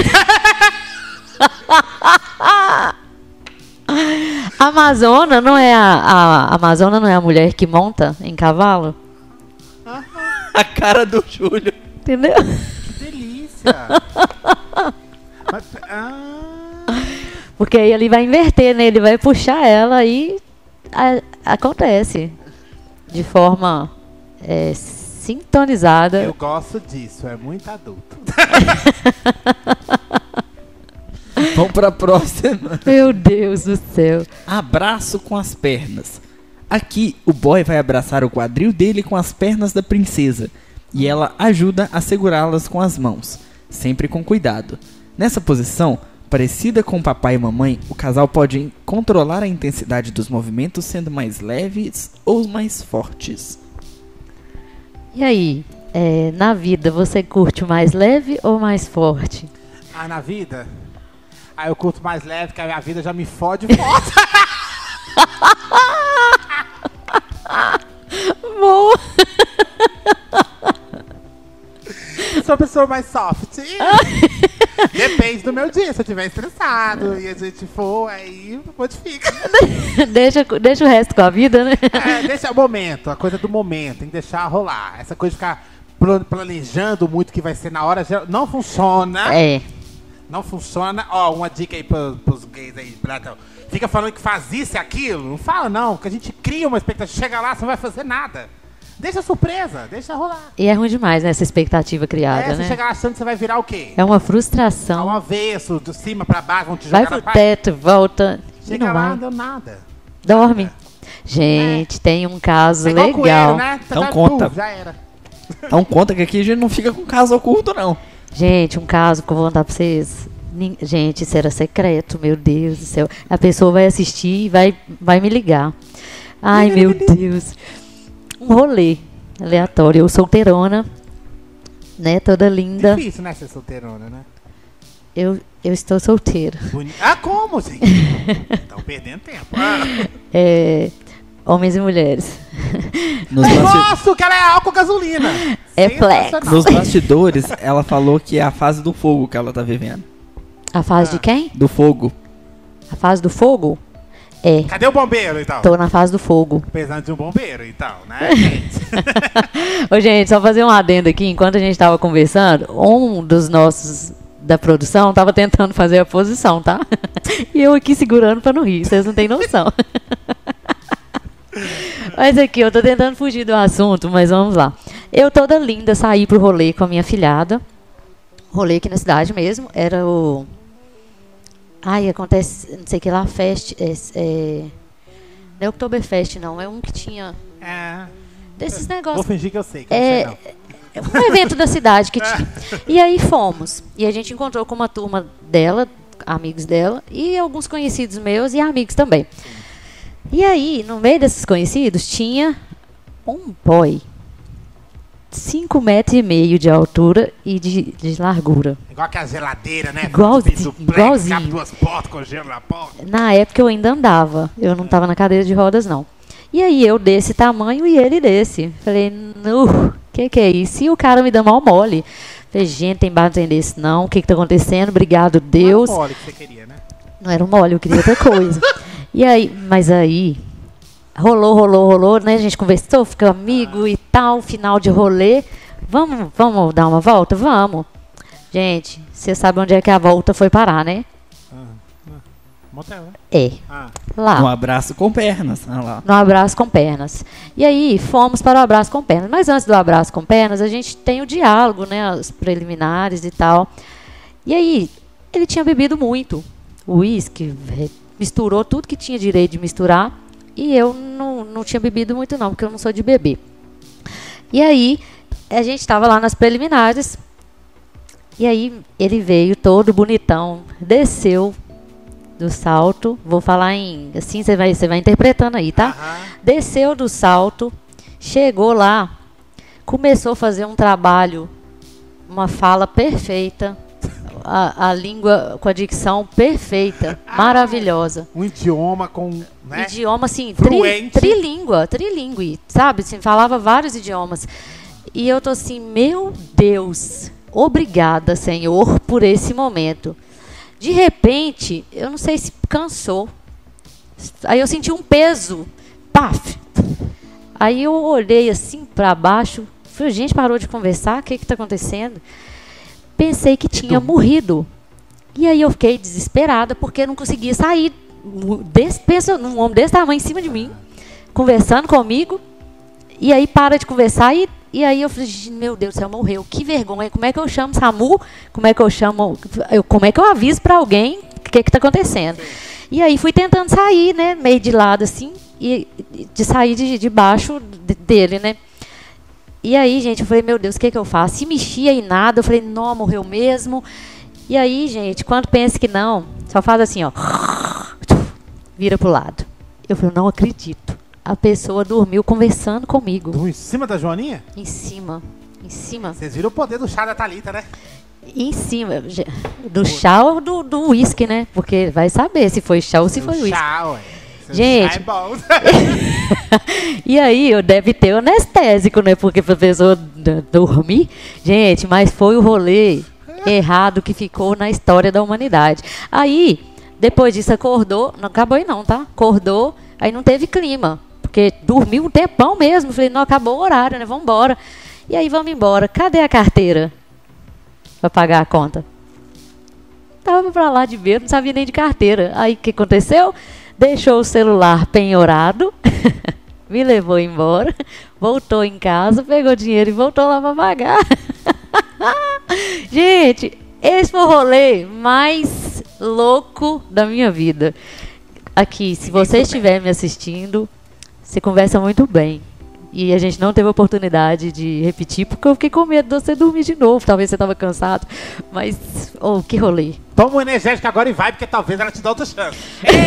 Amazona não é a, a Amazona não é a mulher que monta em cavalo? A cara do Júlio. Entendeu? Que delícia. Mas, ah, Porque aí ele vai inverter, né? Ele vai puxar ela e a- acontece de forma é, sintonizada. eu gosto disso, é muito adulto. Vamos pra próxima. Meu Deus do céu. Abraço com as pernas. Aqui, o boy vai abraçar o quadril dele com as pernas da princesa. E ela ajuda a segurá-las com as mãos, sempre com cuidado. Nessa posição, parecida com papai e mamãe, o casal pode controlar a intensidade dos movimentos sendo mais leves ou mais fortes. E aí, é, na vida, você curte o mais leve ou mais forte? Ah, na vida? Ah, eu curto mais leve, que a minha vida já me fode forte. Boa! Sou uma pessoa mais soft. Depende do meu dia. Se eu estiver estressado e a gente for, aí modifica. deixa, deixa o resto com a vida, né? É, deixa o momento, a coisa do momento, tem que deixar rolar. Essa coisa de ficar pla- planejando muito o que vai ser na hora, já não funciona. É. Não funciona. Ó, uma dica aí pros, pros gays aí, Platão. Fica falando que faz isso e aquilo. Não fala não, que a gente cria uma expectativa. Chega lá, você não vai fazer nada. Deixa surpresa, deixa rolar. E é ruim demais, né? Essa expectativa criada, é, você né? chegar achando que você vai virar o quê? É uma Ao frustração. avesso, de cima pra baixo, vão te Vai jogar pro na parede. teto, volta. E Chega não lá, vai. não deu nada. Dorme. Gente, tem um caso É igual legal. coelho, né? Você Então vai, conta. pum, já era. Então conta que aqui a gente não fica com caso oculto, não. Gente, um caso que eu vou contar pra vocês. Nin- Gente, isso era secreto, meu Deus do céu. A pessoa vai assistir e vai, vai me ligar. Ai, meu Deus. Um rolê aleatório. Eu solteirona, né? Toda linda. Difícil, né, ser solteirona, né? Eu, eu estou solteira. Boni- Ah, como, gente? Estão perdendo tempo. Ah. É, homens e mulheres. Nos, basti- Nossa, que ela é álcool gasolina. É Sensacional. flex. nos bastidores, ela falou que é a fase do fogo que ela tá vivendo. A fase Ah. de quem? Do fogo. A fase do fogo? É, Cadê o bombeiro, então? tô na fase do fogo. Precisando de um bombeiro, então, né, gente? Ô, gente, só fazer um adendo aqui. Enquanto a gente tava conversando, um dos nossos da produção tava tentando fazer a posição, tá? E eu aqui segurando pra não rir. Vocês não têm noção. Mas aqui, eu tô tentando fugir do assunto, mas vamos lá. Eu toda linda saí pro rolê com a minha filhada. Rolê aqui na cidade mesmo. Era o... Ai, acontece, não sei o que lá, fest... É, é... Não é Oktoberfest, não. É um que tinha... É. Desses Vou negócios... fingir que eu sei, que eu É, não sei, é um evento da cidade que tinha. E aí fomos. E a gente encontrou com uma turma dela, amigos dela, e alguns conhecidos meus e amigos também. E aí, no meio desses conhecidos, tinha um boy. cinco metros e meio de altura e de, de largura. Igual aquela geladeira, né? Igualzinho, igualzinho. Cabe duas portas com gelo na porta. Na época eu ainda andava, eu não estava na cadeira de rodas, não. E aí eu desse tamanho e ele desse. Falei, nu, que que é isso? E o cara me dá mal mole. Falei, gente, tem barra desse não, o que que tá acontecendo? Obrigado, Deus. Não era o mole que você queria, né? Não era um mole, eu queria outra coisa. E aí, mas aí, rolou, rolou, rolou, né? A gente conversou, ficou amigo e tal, final de rolê. Vamos, vamos dar uma volta? Vamos. Gente, você sabe onde é que a volta foi parar, né? Motel, né? É. Ah. Lá. Um abraço com pernas. Ah, lá. No abraço com pernas. E aí, fomos para o abraço com pernas. Mas antes do abraço com pernas, a gente tem o diálogo, né? Os preliminares e tal. E aí, ele tinha bebido muito. Uísque, misturou tudo que tinha direito de misturar. E eu não, não tinha bebido muito não, porque eu não sou de beber. E aí, a gente estava lá nas preliminares. E aí, ele veio todo bonitão, desceu do salto, vou falar em, assim, você vai, você vai interpretando aí, tá? Aham. Desceu do salto, chegou lá, começou a fazer um trabalho, uma fala perfeita, a, a língua com a dicção perfeita, maravilhosa. Um idioma com, né? Idioma, assim, tri, Fluente. trilíngua, trilingue, sabe? Assim, falava vários idiomas. E eu tô assim, meu Deus, obrigada, Senhor, por esse momento. De repente, eu não sei se cansou. Aí eu senti um peso. Paf! Aí eu olhei assim para baixo. Falei, gente, parou de conversar? O que que tá acontecendo? Pensei que tinha morrido. E aí eu fiquei desesperada porque eu não conseguia sair. Desse, pensa num homem desse tamanho em cima de mim, conversando comigo. E aí para de conversar e, e aí eu falei, meu Deus do céu, morreu. Que vergonha. Como é que eu chamo SAMU? Como é que eu chamo... Eu, como é que eu aviso para alguém o que que tá acontecendo? E aí fui tentando sair, né? Meio de lado assim. E de sair de, de baixo dele, né? E aí, gente, eu falei, meu Deus, o que que eu faço? Se mexia e nada, eu falei, não, morreu mesmo. E aí, gente, quando pensa que não, só faz assim, ó. Vira pro lado. Eu falei, não acredito. A pessoa dormiu conversando comigo. Dormiu em cima da Joaninha? Em cima. Em cima. Vocês viram o poder do chá da Thalita, né? Em cima. Do chá ou do, do uísque, né? Porque vai saber se foi chá ou se foi O uísque. chá, ué. Seu Gente. chá é bom. E aí, eu deve ter anestésico, né? Porque pra pessoa d- dormir. Gente, mas foi o rolê errado que ficou na história da humanidade. Aí, depois disso, acordou. Não acabou aí não, tá? Acordou, aí não teve clima. Porque dormiu um tempão mesmo. Falei, não, acabou o horário, né? Vamos embora. E aí, vamos embora. Cadê a carteira pra pagar a conta? Tava pra lá de ver, não sabia nem de carteira. Aí, o que aconteceu? Deixou o celular penhorado, me levou embora, voltou em casa, pegou dinheiro e voltou lá pra pagar. Gente, esse foi o rolê mais louco da minha vida. Aqui, se você estiver me assistindo, você conversa muito bem. E a gente não teve oportunidade de repetir, porque eu fiquei com medo de você dormir de novo. Talvez você estava cansado. Mas, oh, que rolê. Toma um energético agora e vai, porque talvez ela te dê outra chance.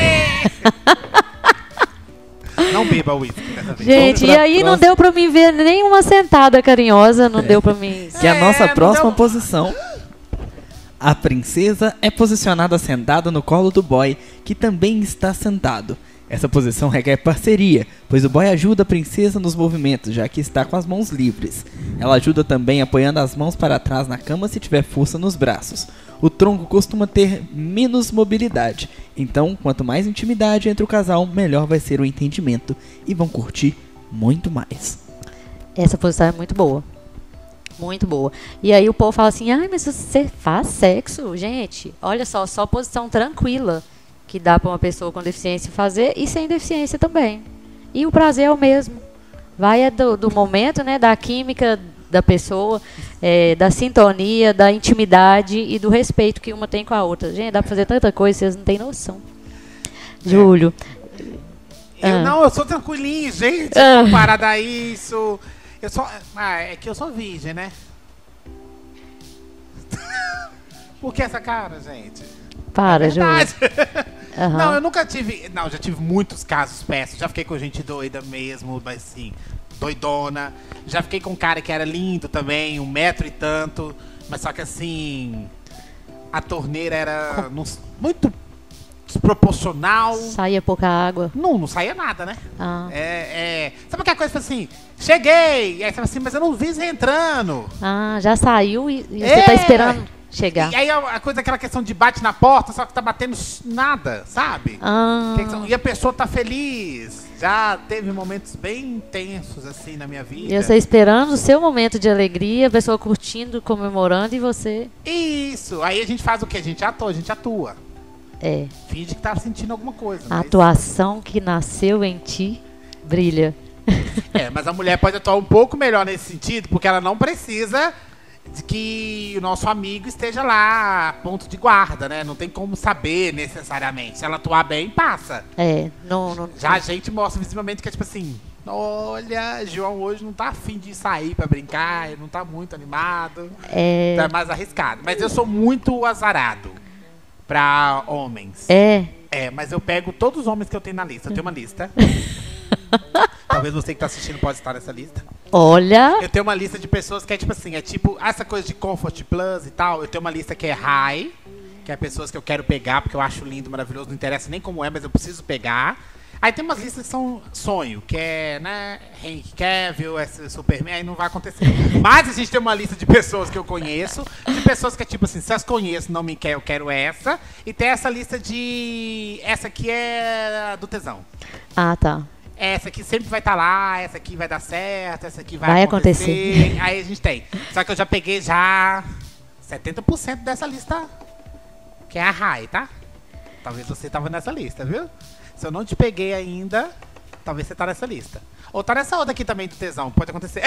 Não beba uísque dessa vez. Gente, e aí não deu pra mim ver nenhuma sentada carinhosa. Não deu pra mim... Que a nossa É, próxima não- posição. A princesa é posicionada sentada no colo do boy, que também está sentado. Essa posição requer parceria, pois o boy ajuda a princesa nos movimentos, já que está com as mãos livres. Ela ajuda também apoiando as mãos para trás na cama se tiver força nos braços. O tronco costuma ter menos mobilidade, então quanto mais intimidade entre o casal, melhor vai ser o entendimento e vão curtir muito mais. Essa posição é muito boa. Muito boa. E aí o povo fala assim, ai, mas você faz sexo? Gente, olha só, só posição tranquila que dá para uma pessoa com deficiência fazer e sem deficiência também. E o prazer é o mesmo. Vai é do, do momento, né, da química da pessoa, é, da sintonia, da intimidade e do respeito que uma tem com a outra. Gente, dá para fazer tanta coisa, vocês não têm noção. Júlio. Eu Ah. não, eu sou tranquilinho, gente. Ah. Comparado a isso. Eu sou. Ah, é que eu sou virgem, né? Por que essa cara, gente? Para, É Júlio. verdade. Aham. Não, eu nunca tive. Não, já tive muitos casos péssimos. Já fiquei com gente doida mesmo, mas assim, doidona. Já fiquei com um cara que era lindo também, um metro e tanto. Mas só que assim, a torneira era não- muito desproporcional. Saía pouca água. Não, não saía nada, né? Ah, É, é. Sabe aquela coisa assim? Cheguei! E aí você fala assim, mas eu não vi você entrando. ah já saiu e, e você É. tá esperando chegar. E aí a a coisa, aquela questão de bate na porta, só que tá batendo s- nada, sabe? Ah, Que são- E a pessoa tá feliz. Já teve momentos bem intensos, assim, na minha vida. e você esperando o seu momento de alegria, a pessoa curtindo, comemorando e você. Isso. Aí a gente faz o quê? A gente atua, a gente atua. É. Finge que tá sentindo alguma coisa. A mas- atuação que nasceu em ti brilha. É, mas a mulher pode atuar um pouco melhor nesse sentido, porque ela não precisa de que o nosso amigo esteja lá a ponto de guarda, né? Não tem como saber necessariamente. Se ela atuar bem, passa. É, não, não, Já a gente mostra visivelmente que é tipo assim, olha, João hoje não tá afim de sair pra brincar, ele não tá muito animado. é, Tá mais arriscado. Mas eu sou muito azarado pra homens. é. É, mas eu pego todos os homens que eu tenho na lista. Eu tenho uma lista. Talvez você que tá assistindo pode estar nessa lista. Olha, Eu tenho uma lista de pessoas que é tipo assim, é tipo essa coisa de Comfort Plus e tal. Eu tenho uma lista que é High, que é pessoas que eu quero pegar porque eu acho lindo, maravilhoso, não interessa nem como é, mas eu preciso pegar. Aí tem umas listas que são sonho, que é, né, Henry Cavill, esse Superman, aí não vai acontecer. Mas a gente tem uma lista de pessoas que eu conheço, de pessoas que é tipo assim, se as conheço, não me quer, eu quero essa. E tem essa lista de, essa aqui é do tesão. ah, tá. Essa aqui sempre vai estar lá, essa aqui vai dar certo, essa aqui vai, Vai acontecer. acontecer. Aí a gente tem. Só que eu já peguei já setenta por cento dessa lista, que é a Rai, tá? Talvez você tava nessa lista, viu? Se eu não te peguei ainda, talvez você tá nessa lista. Ou tá nessa outra aqui também do tesão, pode acontecer.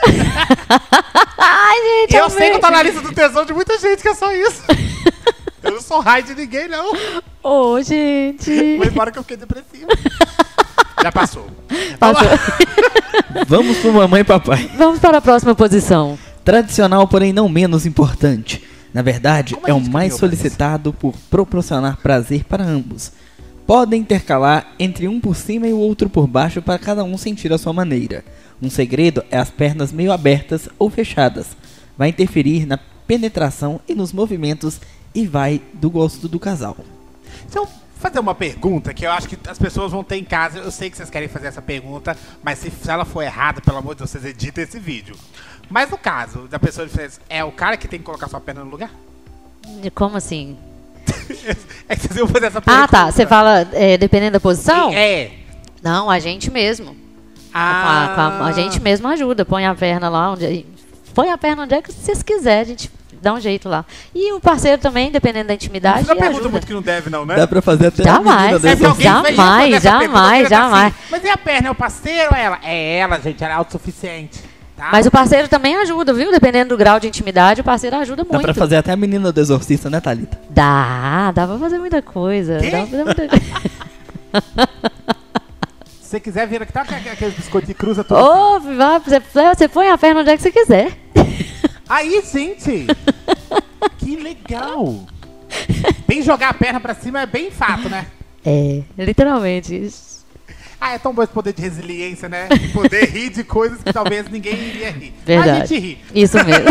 Ai, gente, E eu amei. sei que eu tô na lista do tesão de muita gente, que é só isso. Eu não sou raio de ninguém, não. Ô, gente. Foi embora que eu fiquei depressivo. Já passou. Passou. Vamos pro mamãe e papai. Vamos para a próxima posição. Tradicional, porém não menos importante. Na verdade, Como a é o gente mais caminhou pra isso? solicitado por proporcionar prazer para ambos. Podem intercalar entre um por cima e o outro por baixo para cada um sentir a sua maneira. Um segredo é as pernas meio abertas ou fechadas. Vai interferir na penetração e nos movimentos e vai do gosto do casal. Deixa eu fazer uma pergunta que eu acho que as pessoas vão ter em casa. Eu sei que vocês querem fazer essa pergunta, mas se, se ela for errada, pelo amor de Deus, vocês editem esse vídeo. Mas no caso da pessoa de diferença, é o cara que tem que colocar sua perna no lugar? Como assim? É que vocês iam fazer essa pergunta. Ah, tá. Você fala é, dependendo da posição? É. Não, a gente mesmo. Ah, Com a, com a- a gente mesmo ajuda. Põe a perna lá onde. Põe a perna onde é que vocês quiserem. A gente dá um jeito lá. E o parceiro também, dependendo da Não intimidade. fica pergunta ajuda. muito que não deve, não, né? Dá pra fazer até Jamais. a menina do É É porque alguém exorcismo. vai- ia fazer Jamais, essa pergunta, jamais, eu ia dizer assim, jamais. mas e a perna? É o parceiro ou ela? É ela, gente. Ela é autossuficiente. Tá? Mas o parceiro também ajuda, viu? Dependendo do grau de intimidade, o parceiro ajuda Dá muito. pra fazer até a menina do exorcista, né, Thalita? Dá, dá pra fazer muita coisa. Quê? Dá pra fazer muita coisa. Se você quiser vir aqui, tá aqueles biscoitos de cruza tudo. Ô, vai, você, você põe a perna onde é que você quiser. Aí, gente! Que legal! Bem jogar a perna pra cima é bem fato, né? É, literalmente. Ah, é tão bom esse poder de resiliência, né? Poder rir de coisas que talvez ninguém iria rir. Verdade. A gente ri. Isso mesmo.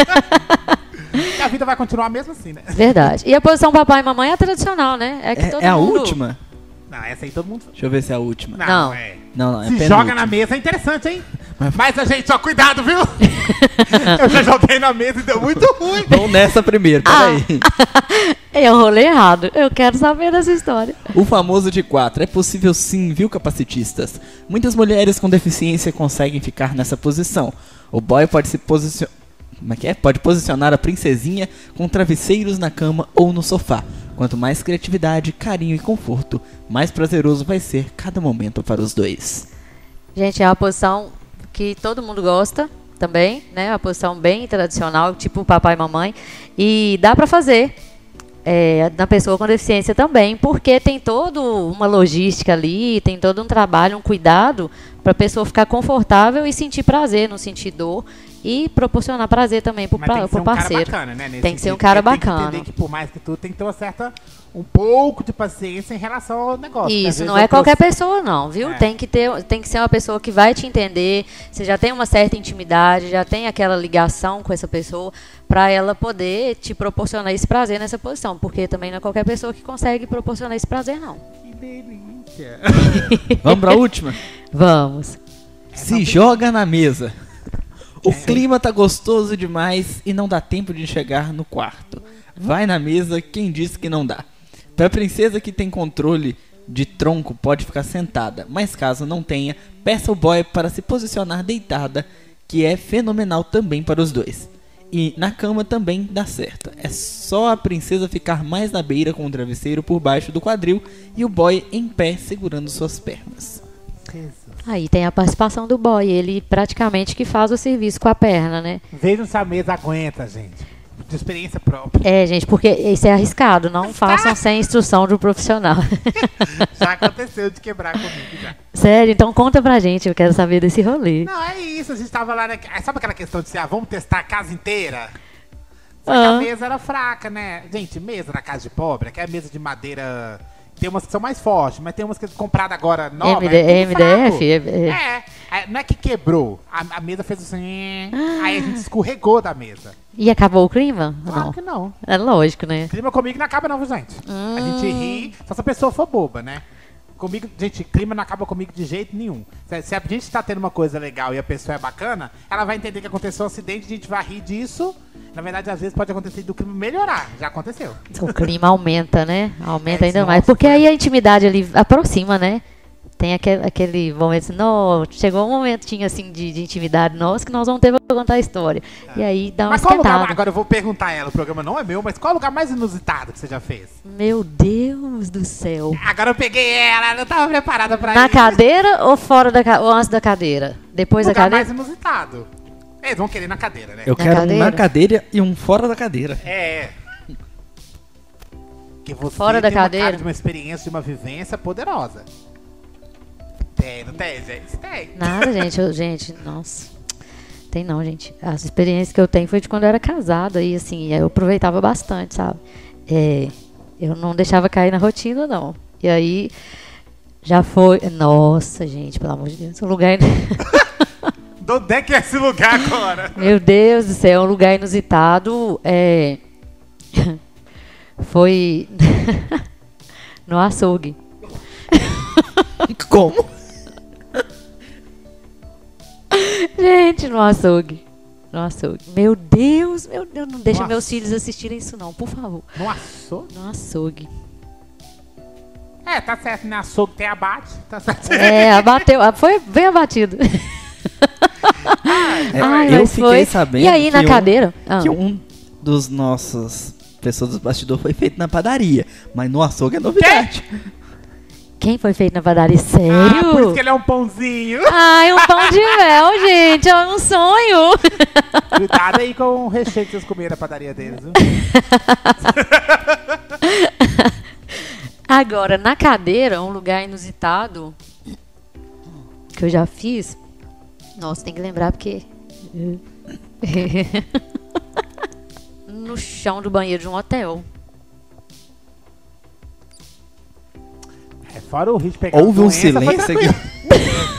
E a vida vai continuar mesmo assim, né? Verdade. E a posição papai e mamãe é a tradicional, né? É, que todo É, é a mundo... última? Não, essa aí todo mundo... Deixa eu ver se é a última. Não, Não. é... Não, não, é Se penúltima. joga na mesa é interessante, hein? Mas a gente, ó, cuidado, viu? Eu já joguei na mesa e deu muito ruim. Vamos nessa primeiro, peraí. Eu rolei errado. Eu quero saber dessa história. O famoso de quatro. É possível sim, viu, capacitistas? Muitas mulheres com deficiência conseguem ficar nessa posição. O boy pode se posicionar... Como é que é? Pode posicionar a princesinha com travesseiros na cama ou no sofá. Quanto mais criatividade, carinho e conforto, mais prazeroso vai ser cada momento para os dois. Gente, é uma posição que todo mundo gosta também, né? Uma posição bem tradicional, tipo papai e mamãe. E dá pra fazer é, na pessoa com deficiência também, porque tem toda uma logística ali, tem todo um trabalho, um cuidado para a pessoa ficar confortável e sentir prazer, não sentir dor. e proporcionar prazer também pro, Mas tem pra, que ser pro um cara parceiro. bacana, né? Nesse Tem que ser um sentido, cara porque bacana. Tem que entender que por mais que tudo tem que ter uma certa, um pouco de paciência em relação ao negócio. porque às Isso, vezes não é eu qualquer trouxe- pessoa não, viu? É. Tem que ter, tem que ser uma pessoa que vai te entender, você já tem uma certa intimidade, já tem aquela ligação com essa pessoa, pra ela poder te proporcionar esse prazer nessa posição, porque também não é qualquer pessoa que consegue proporcionar esse prazer não. Que delícia. Vamos pra última? Vamos. Se joga na mesa. O clima tá gostoso demais e não dá tempo de chegar no quarto. Vai na mesa, quem disse que não dá? Pra princesa que tem controle de tronco pode ficar sentada, mas caso não tenha, peça o boy para se posicionar deitada, que é fenomenal também para os dois. E na cama também dá certo. É só a princesa ficar mais na beira com o travesseiro por baixo do quadril e o boy em pé segurando suas pernas. Aí tem a participação do boy, ele praticamente que faz o serviço com a perna, né? Vejam se a mesa aguenta, gente. De experiência própria. É, gente, porque isso é arriscado, não façam sem instrução de um profissional. Já aconteceu de quebrar comigo já. Sério, então conta pra gente, eu quero saber desse rolê. Não, é isso. A gente tava lá, né? Sabe aquela questão de ser, ah, vamos testar a casa inteira? Só que Ah. a mesa era fraca, né? Gente, mesa na casa de pobre, que é mesa de madeira. Tem umas que são mais fortes, mas tem umas que compradas agora nova. M D- é tudo M D F? fraco. É- É, é, não é que quebrou. A, a mesa fez assim. Aí a gente escorregou da mesa. E acabou o clima? Claro Não. que não. É lógico, né? Clima comigo não acaba, não, gente. Hum. A gente ri, só se a pessoa for boba, né? Comigo, gente, clima não acaba comigo de jeito nenhum. Se, se a gente tá tendo uma coisa legal e a pessoa é bacana, ela vai entender que aconteceu um acidente, a gente vai rir disso. Na verdade, às vezes pode acontecer do clima melhorar. Já aconteceu. O clima aumenta, né? Aumenta É, ainda nossa, mais. Porque é. aí a intimidade ali aproxima, né? Tem aquele, aquele momento assim, não, chegou um momentinho assim de, de intimidade nossa que nós vamos ter pra contar a história. E aí dá uma Mas qual lugar, esquentada. agora eu vou perguntar a ela, o programa não é meu, mas qual o lugar mais inusitado que você já fez? Meu Deus do céu. Agora eu peguei ela, ela não tava preparada pra Na isso. cadeira ou fora da ca- ou antes da cadeira? Depois da lugar cadeira? mais inusitado. Eles vão querer na cadeira, né? Eu Na quero cadeira? um na cadeira e um fora da cadeira. É. Que você Fora da tem uma cadeira? cara de uma experiência, de uma vivência poderosa. Tem, não tem, gente? Tem. Nada, gente. Eu, gente, nossa. Tem não, gente. As experiências que eu tenho foi de quando eu era casada. E assim, eu aproveitava bastante, sabe? É, eu não deixava cair na rotina, não. E aí, já foi... Nossa, gente, pelo amor de Deus. Um lugar... De onde é que é esse lugar agora? Meu Deus do céu, um lugar inusitado. É... Foi... no açougue. Como? Gente, no açougue. No açougue. Meu Deus, meu Deus. Não deixa No meus açougue. filhos assistirem isso, não, por favor. No açougue? No açougue. É, tá certo, né? Açougue tem abate, tá certo. É, abateu. ah, Foi bem abatido. É, Ai, eu mas fiquei foi. sabendo E aí, que na um- cadeira? Ah. que um dos nossos pessoas do bastidor foi feito na padaria, mas no açougue é novidade. Quem foi feito na padaria? Sério? Ah, por isso que ele é um pãozinho. Ai, um pão de mel, gente. É um sonho. Cuidado aí com o recheio que vocês comeram na padaria deles, viu? Agora, na cadeira, um lugar inusitado que eu já fiz. Nossa, tem que lembrar porque. No chão do banheiro de um hotel. É, fora o risco de pegar Houve um doença, foi silêncio aqui. tranquilo.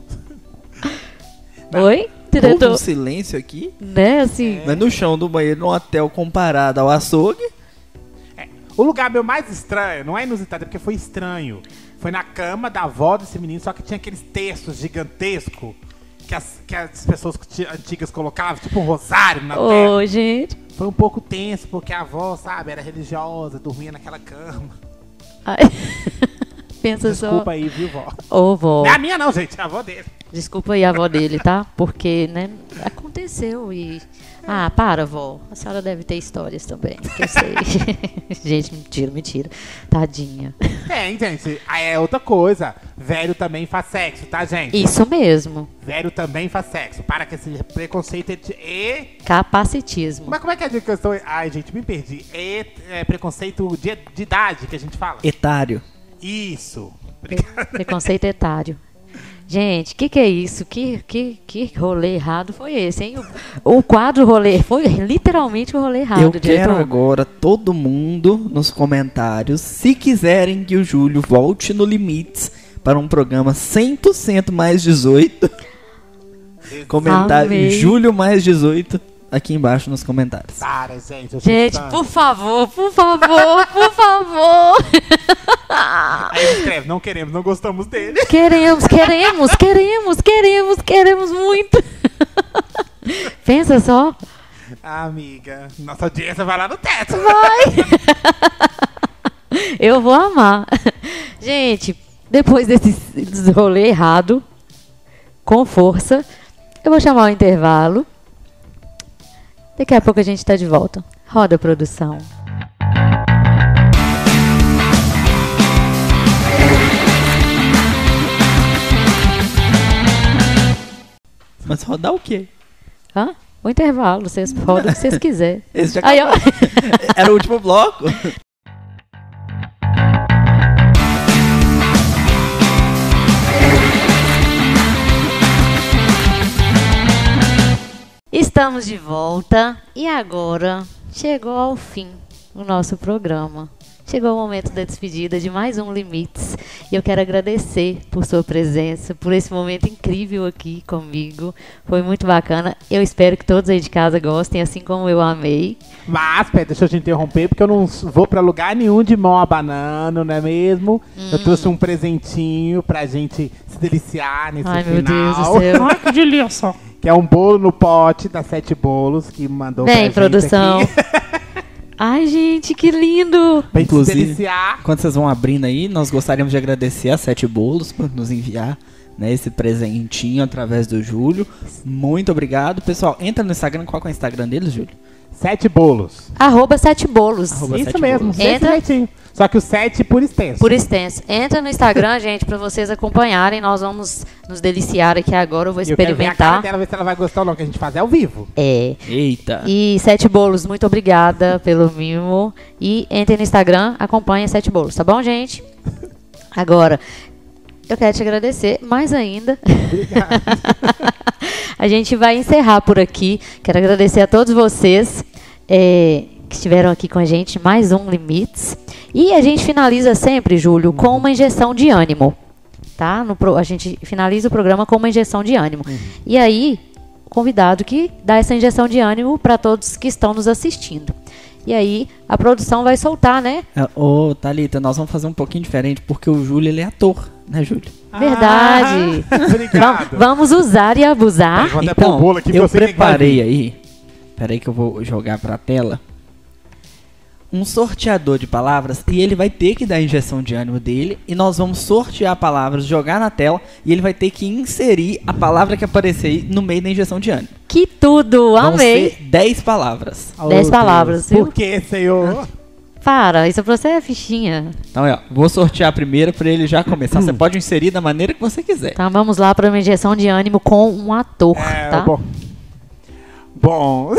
Oi? Houve Diretor? um silêncio aqui. Né, assim. Mas no chão do banheiro no hotel comparado ao açougue. O lugar meu mais estranho, não é inusitado, é porque foi estranho. Foi na cama da avó desse menino, só que tinha aqueles textos gigantescos que as, que as pessoas ti- antigas colocavam, tipo um rosário na terra. Ô, gente. Foi um pouco tenso, porque a avó, sabe, era religiosa, dormia naquela cama. Ai. Pensa Desculpa só. aí, viu, vó? Ô, vó. Não é a minha não, gente, é a avó dele. Desculpa aí a avó dele, tá? Porque, né, aconteceu e... Ah, para, vó. A senhora deve ter histórias também, que eu sei. Gente, mentira, mentira. Tadinha. Tem, gente. Aí é outra coisa. Velho também faz sexo, tá, gente? Isso mesmo. Velho também faz sexo. Para com esse preconceito e... Capacitismo. Mas como é que é a questão? Ai, gente, me perdi. É, é preconceito de, de idade que a gente fala? Etário. Isso. Pre- Preconceito etário. Gente, o que, que é isso? Que, que, que rolê errado foi esse, hein? O, o quadro rolê foi literalmente o rolê errado. Eu diretor. quero agora todo mundo nos comentários, se quiserem que o Júlio volte no Limites para um programa cem por cento mais dezoito. Comentário Amei. Júlio mais dezoito aqui embaixo nos comentários. Para, gente. Eu sou Gente, fã. por favor, por favor, por favor. Aí ele escreve, não queremos, não gostamos dele. Queremos, queremos, queremos, queremos, queremos muito. Pensa só. Ah, amiga, nossa audiência vai lá no teto. Eu vou amar. Gente, depois desse rolê errado, com força, eu vou chamar o intervalo. Daqui a pouco a gente está de volta. Roda a produção. Mas rodar o quê? Hã? O intervalo, vocês rodam o que vocês quiserem. Esse já Aí, ó. Era o último bloco. Estamos de volta e agora chegou ao fim o nosso programa. Chegou o momento da despedida de mais um Limites e eu quero agradecer por sua presença, por esse momento incrível aqui comigo. Foi muito bacana. Eu espero que todos aí de casa gostem, assim como eu amei. Mas, pera, deixa eu te interromper, porque eu não vou pra lugar nenhum de mão abanando, não é mesmo? Hum. Eu trouxe um presentinho pra gente se deliciar nesse Ai, final. meu Deus do céu. Ai, que delícia! Que é um bolo no pote da Sete Bolos, que mandou pra Vem, gente produção. aqui. Ai, gente, que lindo! Pra gente se Inclusive, deliciar. quando vocês vão abrindo aí, nós gostaríamos de agradecer a Sete Bolos por nos enviar, né, esse presentinho através do Júlio. Muito obrigado. Pessoal, entra no Instagram. Qual que é o Instagram deles, Júlio? Sete Bolos. Arroba Sete Bolos. Arroba Isso Sete mesmo, Bolos. desse Entra. jeitinho. Só que o sete por extenso. Por extenso. Entra no Instagram, gente, pra vocês acompanharem. Nós vamos nos deliciar aqui agora. Eu vou E eu quero ver a cara experimentar. dela, ver se ela vai gostar ou não, que a gente faz ao vivo. É. Eita. E Sete Bolos, muito obrigada pelo mimo. E entre no Instagram, acompanha Sete Bolos, tá bom, gente? Agora, eu quero te agradecer mais ainda. A gente vai encerrar por aqui. Quero agradecer a todos vocês é, que estiveram aqui com a gente. Mais um Limites. E a gente finaliza sempre, Júlio, com uma injeção de ânimo. Tá? No pro, a gente finaliza o programa com uma injeção de ânimo. Uhum. E aí, o convidado que dá essa injeção de ânimo para todos que estão nos assistindo. E aí, a produção vai soltar, né? É, Ô, Thalita, nós vamos fazer um pouquinho diferente, porque o Júlio, ele é ator, né, Júlio? Verdade. Ah, obrigado. Va- vamos usar e abusar. Vou até pôr o bolo aqui pra eu você que vai preparei vir. aí. Peraí que eu vou jogar pra tela. Um sorteador de palavras e ele vai ter que dar a injeção de ânimo dele e nós vamos sortear palavras, jogar na tela e ele vai ter que inserir a palavra que aparecer aí no meio da injeção de ânimo. Que tudo, Vão amei. ser dez palavras. Oh, Dez Deus. palavras, viu? Por que, Senhor? Para, isso pra você é fichinha. Então, ó, vou sortear a primeira pra ele já começar. Você pode inserir da maneira que você quiser. Então vamos lá para uma injeção de ânimo com um ator, É, tá? bom. Bom.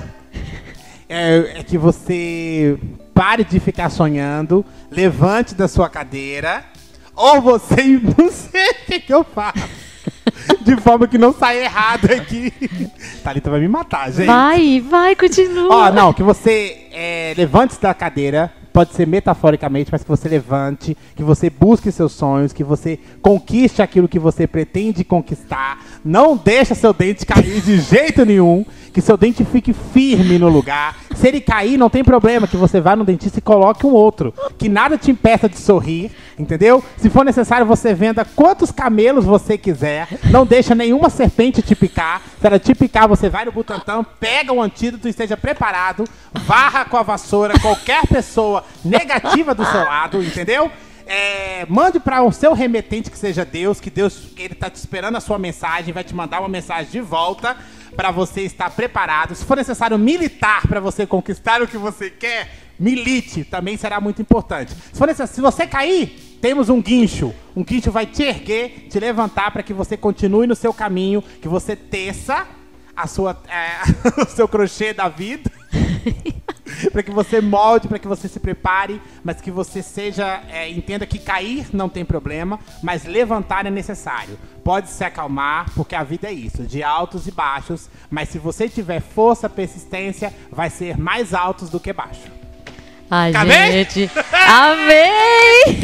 é, é que você pare de ficar sonhando, levante da sua cadeira, ou você não sei o que, que eu faço. De forma que não saia errado aqui. Thalita vai me matar, gente. Vai, vai, continua. Ó, não, que você é, levante-se da cadeira, pode ser metaforicamente, mas que você levante, que você busque seus sonhos, que você conquiste aquilo que você pretende conquistar. Não deixa seu dente cair de jeito nenhum, que seu dente fique firme no lugar. Se ele cair, não tem problema, que você vá no dentista e coloque um outro. Que nada te impeça de sorrir, entendeu? Se for necessário, você venda quantos camelos você quiser. Não deixa nenhuma serpente te picar. Se ela te picar, você vai no Butantan, pega o antídoto e esteja preparado. Varra com a vassoura qualquer pessoa negativa do seu lado, entendeu? É, mande para o seu remetente, que seja Deus, que Deus que ele tá te esperando a sua mensagem, vai te mandar uma mensagem de volta para você estar preparado. Se for necessário militar para você conquistar o que você quer, milite, também será muito importante. Se for necessário, se você cair, temos um guincho. Um guincho vai te erguer, te levantar para que você continue no seu caminho, que você teça a sua, é, o seu crochê da vida. para que você molde, para que você se prepare, mas que você seja, é, entenda que cair não tem problema, mas levantar é necessário. Pode se acalmar, porque a vida é isso, de altos e baixos, mas se você tiver força, persistência, vai ser mais altos do que baixos. Ai, Amém? gente. Amém!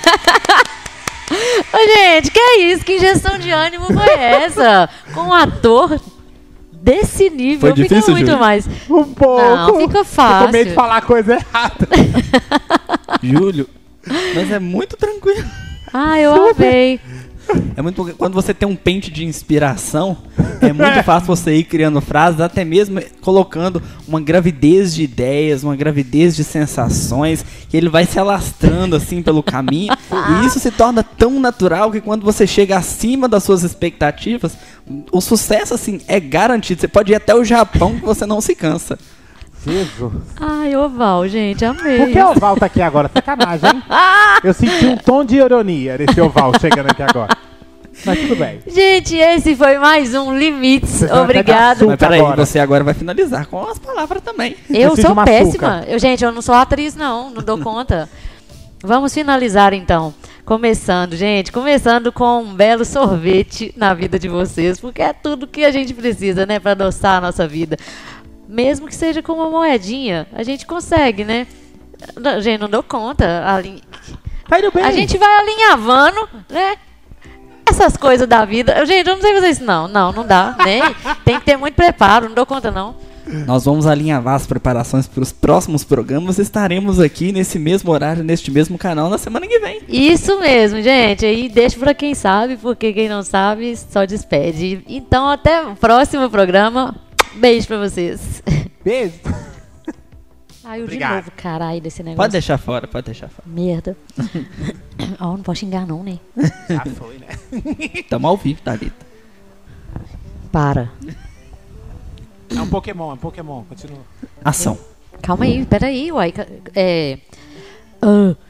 Ô, gente, que é isso? Que injeção de ânimo foi essa? Com um ator desse nível, Foi fica difícil, muito Júlio? mais. Um pouco. Não, fica fácil. Eu com medo de falar coisa errada. Júlio, mas é muito tranquilo. Ah, eu amei. É muito porque quando você tem um pente de inspiração, é muito fácil você ir criando frases, até mesmo colocando uma gravidez de ideias, uma gravidez de sensações, que ele vai se alastrando assim pelo caminho. E isso se torna tão natural que quando você chega acima das suas expectativas, o sucesso assim é garantido. Você pode ir até o Japão que você não se cansa. Jesus. Ai, Oval, gente, amei. Por que o Oval tá aqui agora? Sacanagem, hein? Eu senti um tom de ironia nesse Oval chegando aqui agora. Mas tudo bem. Gente, esse foi mais um Limites. Você vai Obrigado. pegar Mas peraí, agora. você agora vai finalizar com as palavras também. Eu Preciso de sou uma péssima. açúcar. Eu, gente, eu não sou atriz, não. Não dou conta. Vamos finalizar, então. Começando, gente. Começando com um belo sorvete na vida de vocês. Porque é tudo que a gente precisa, né? Pra adoçar a nossa vida. Mesmo que seja com uma moedinha, a gente consegue, né? Não, gente, não dou conta. A, lin... Tá indo bem. a gente vai alinhavando, né? Essas coisas da vida. Gente, eu não sei fazer isso, não. Não, não dá. Né? Tem que ter muito preparo. Não dou conta, não. Nós vamos alinhavar as preparações para os próximos programas. Estaremos aqui nesse mesmo horário, neste mesmo canal, na semana que vem. Isso mesmo, gente. Aí deixa pra quem sabe, porque quem não sabe só despede. Então, até o próximo programa. Beijo pra vocês. Beijo. Ai, eu de Obrigado. novo, caralho, desse negócio. Pode deixar fora, pode deixar fora. Merda. Ó, não pode xingar não, né? Já foi, né? Tamo ao vivo, Thalita. Para. É um Pokémon, é um Pokémon. Continua. Ação. Calma aí, peraí, uai. ca- É... Ah,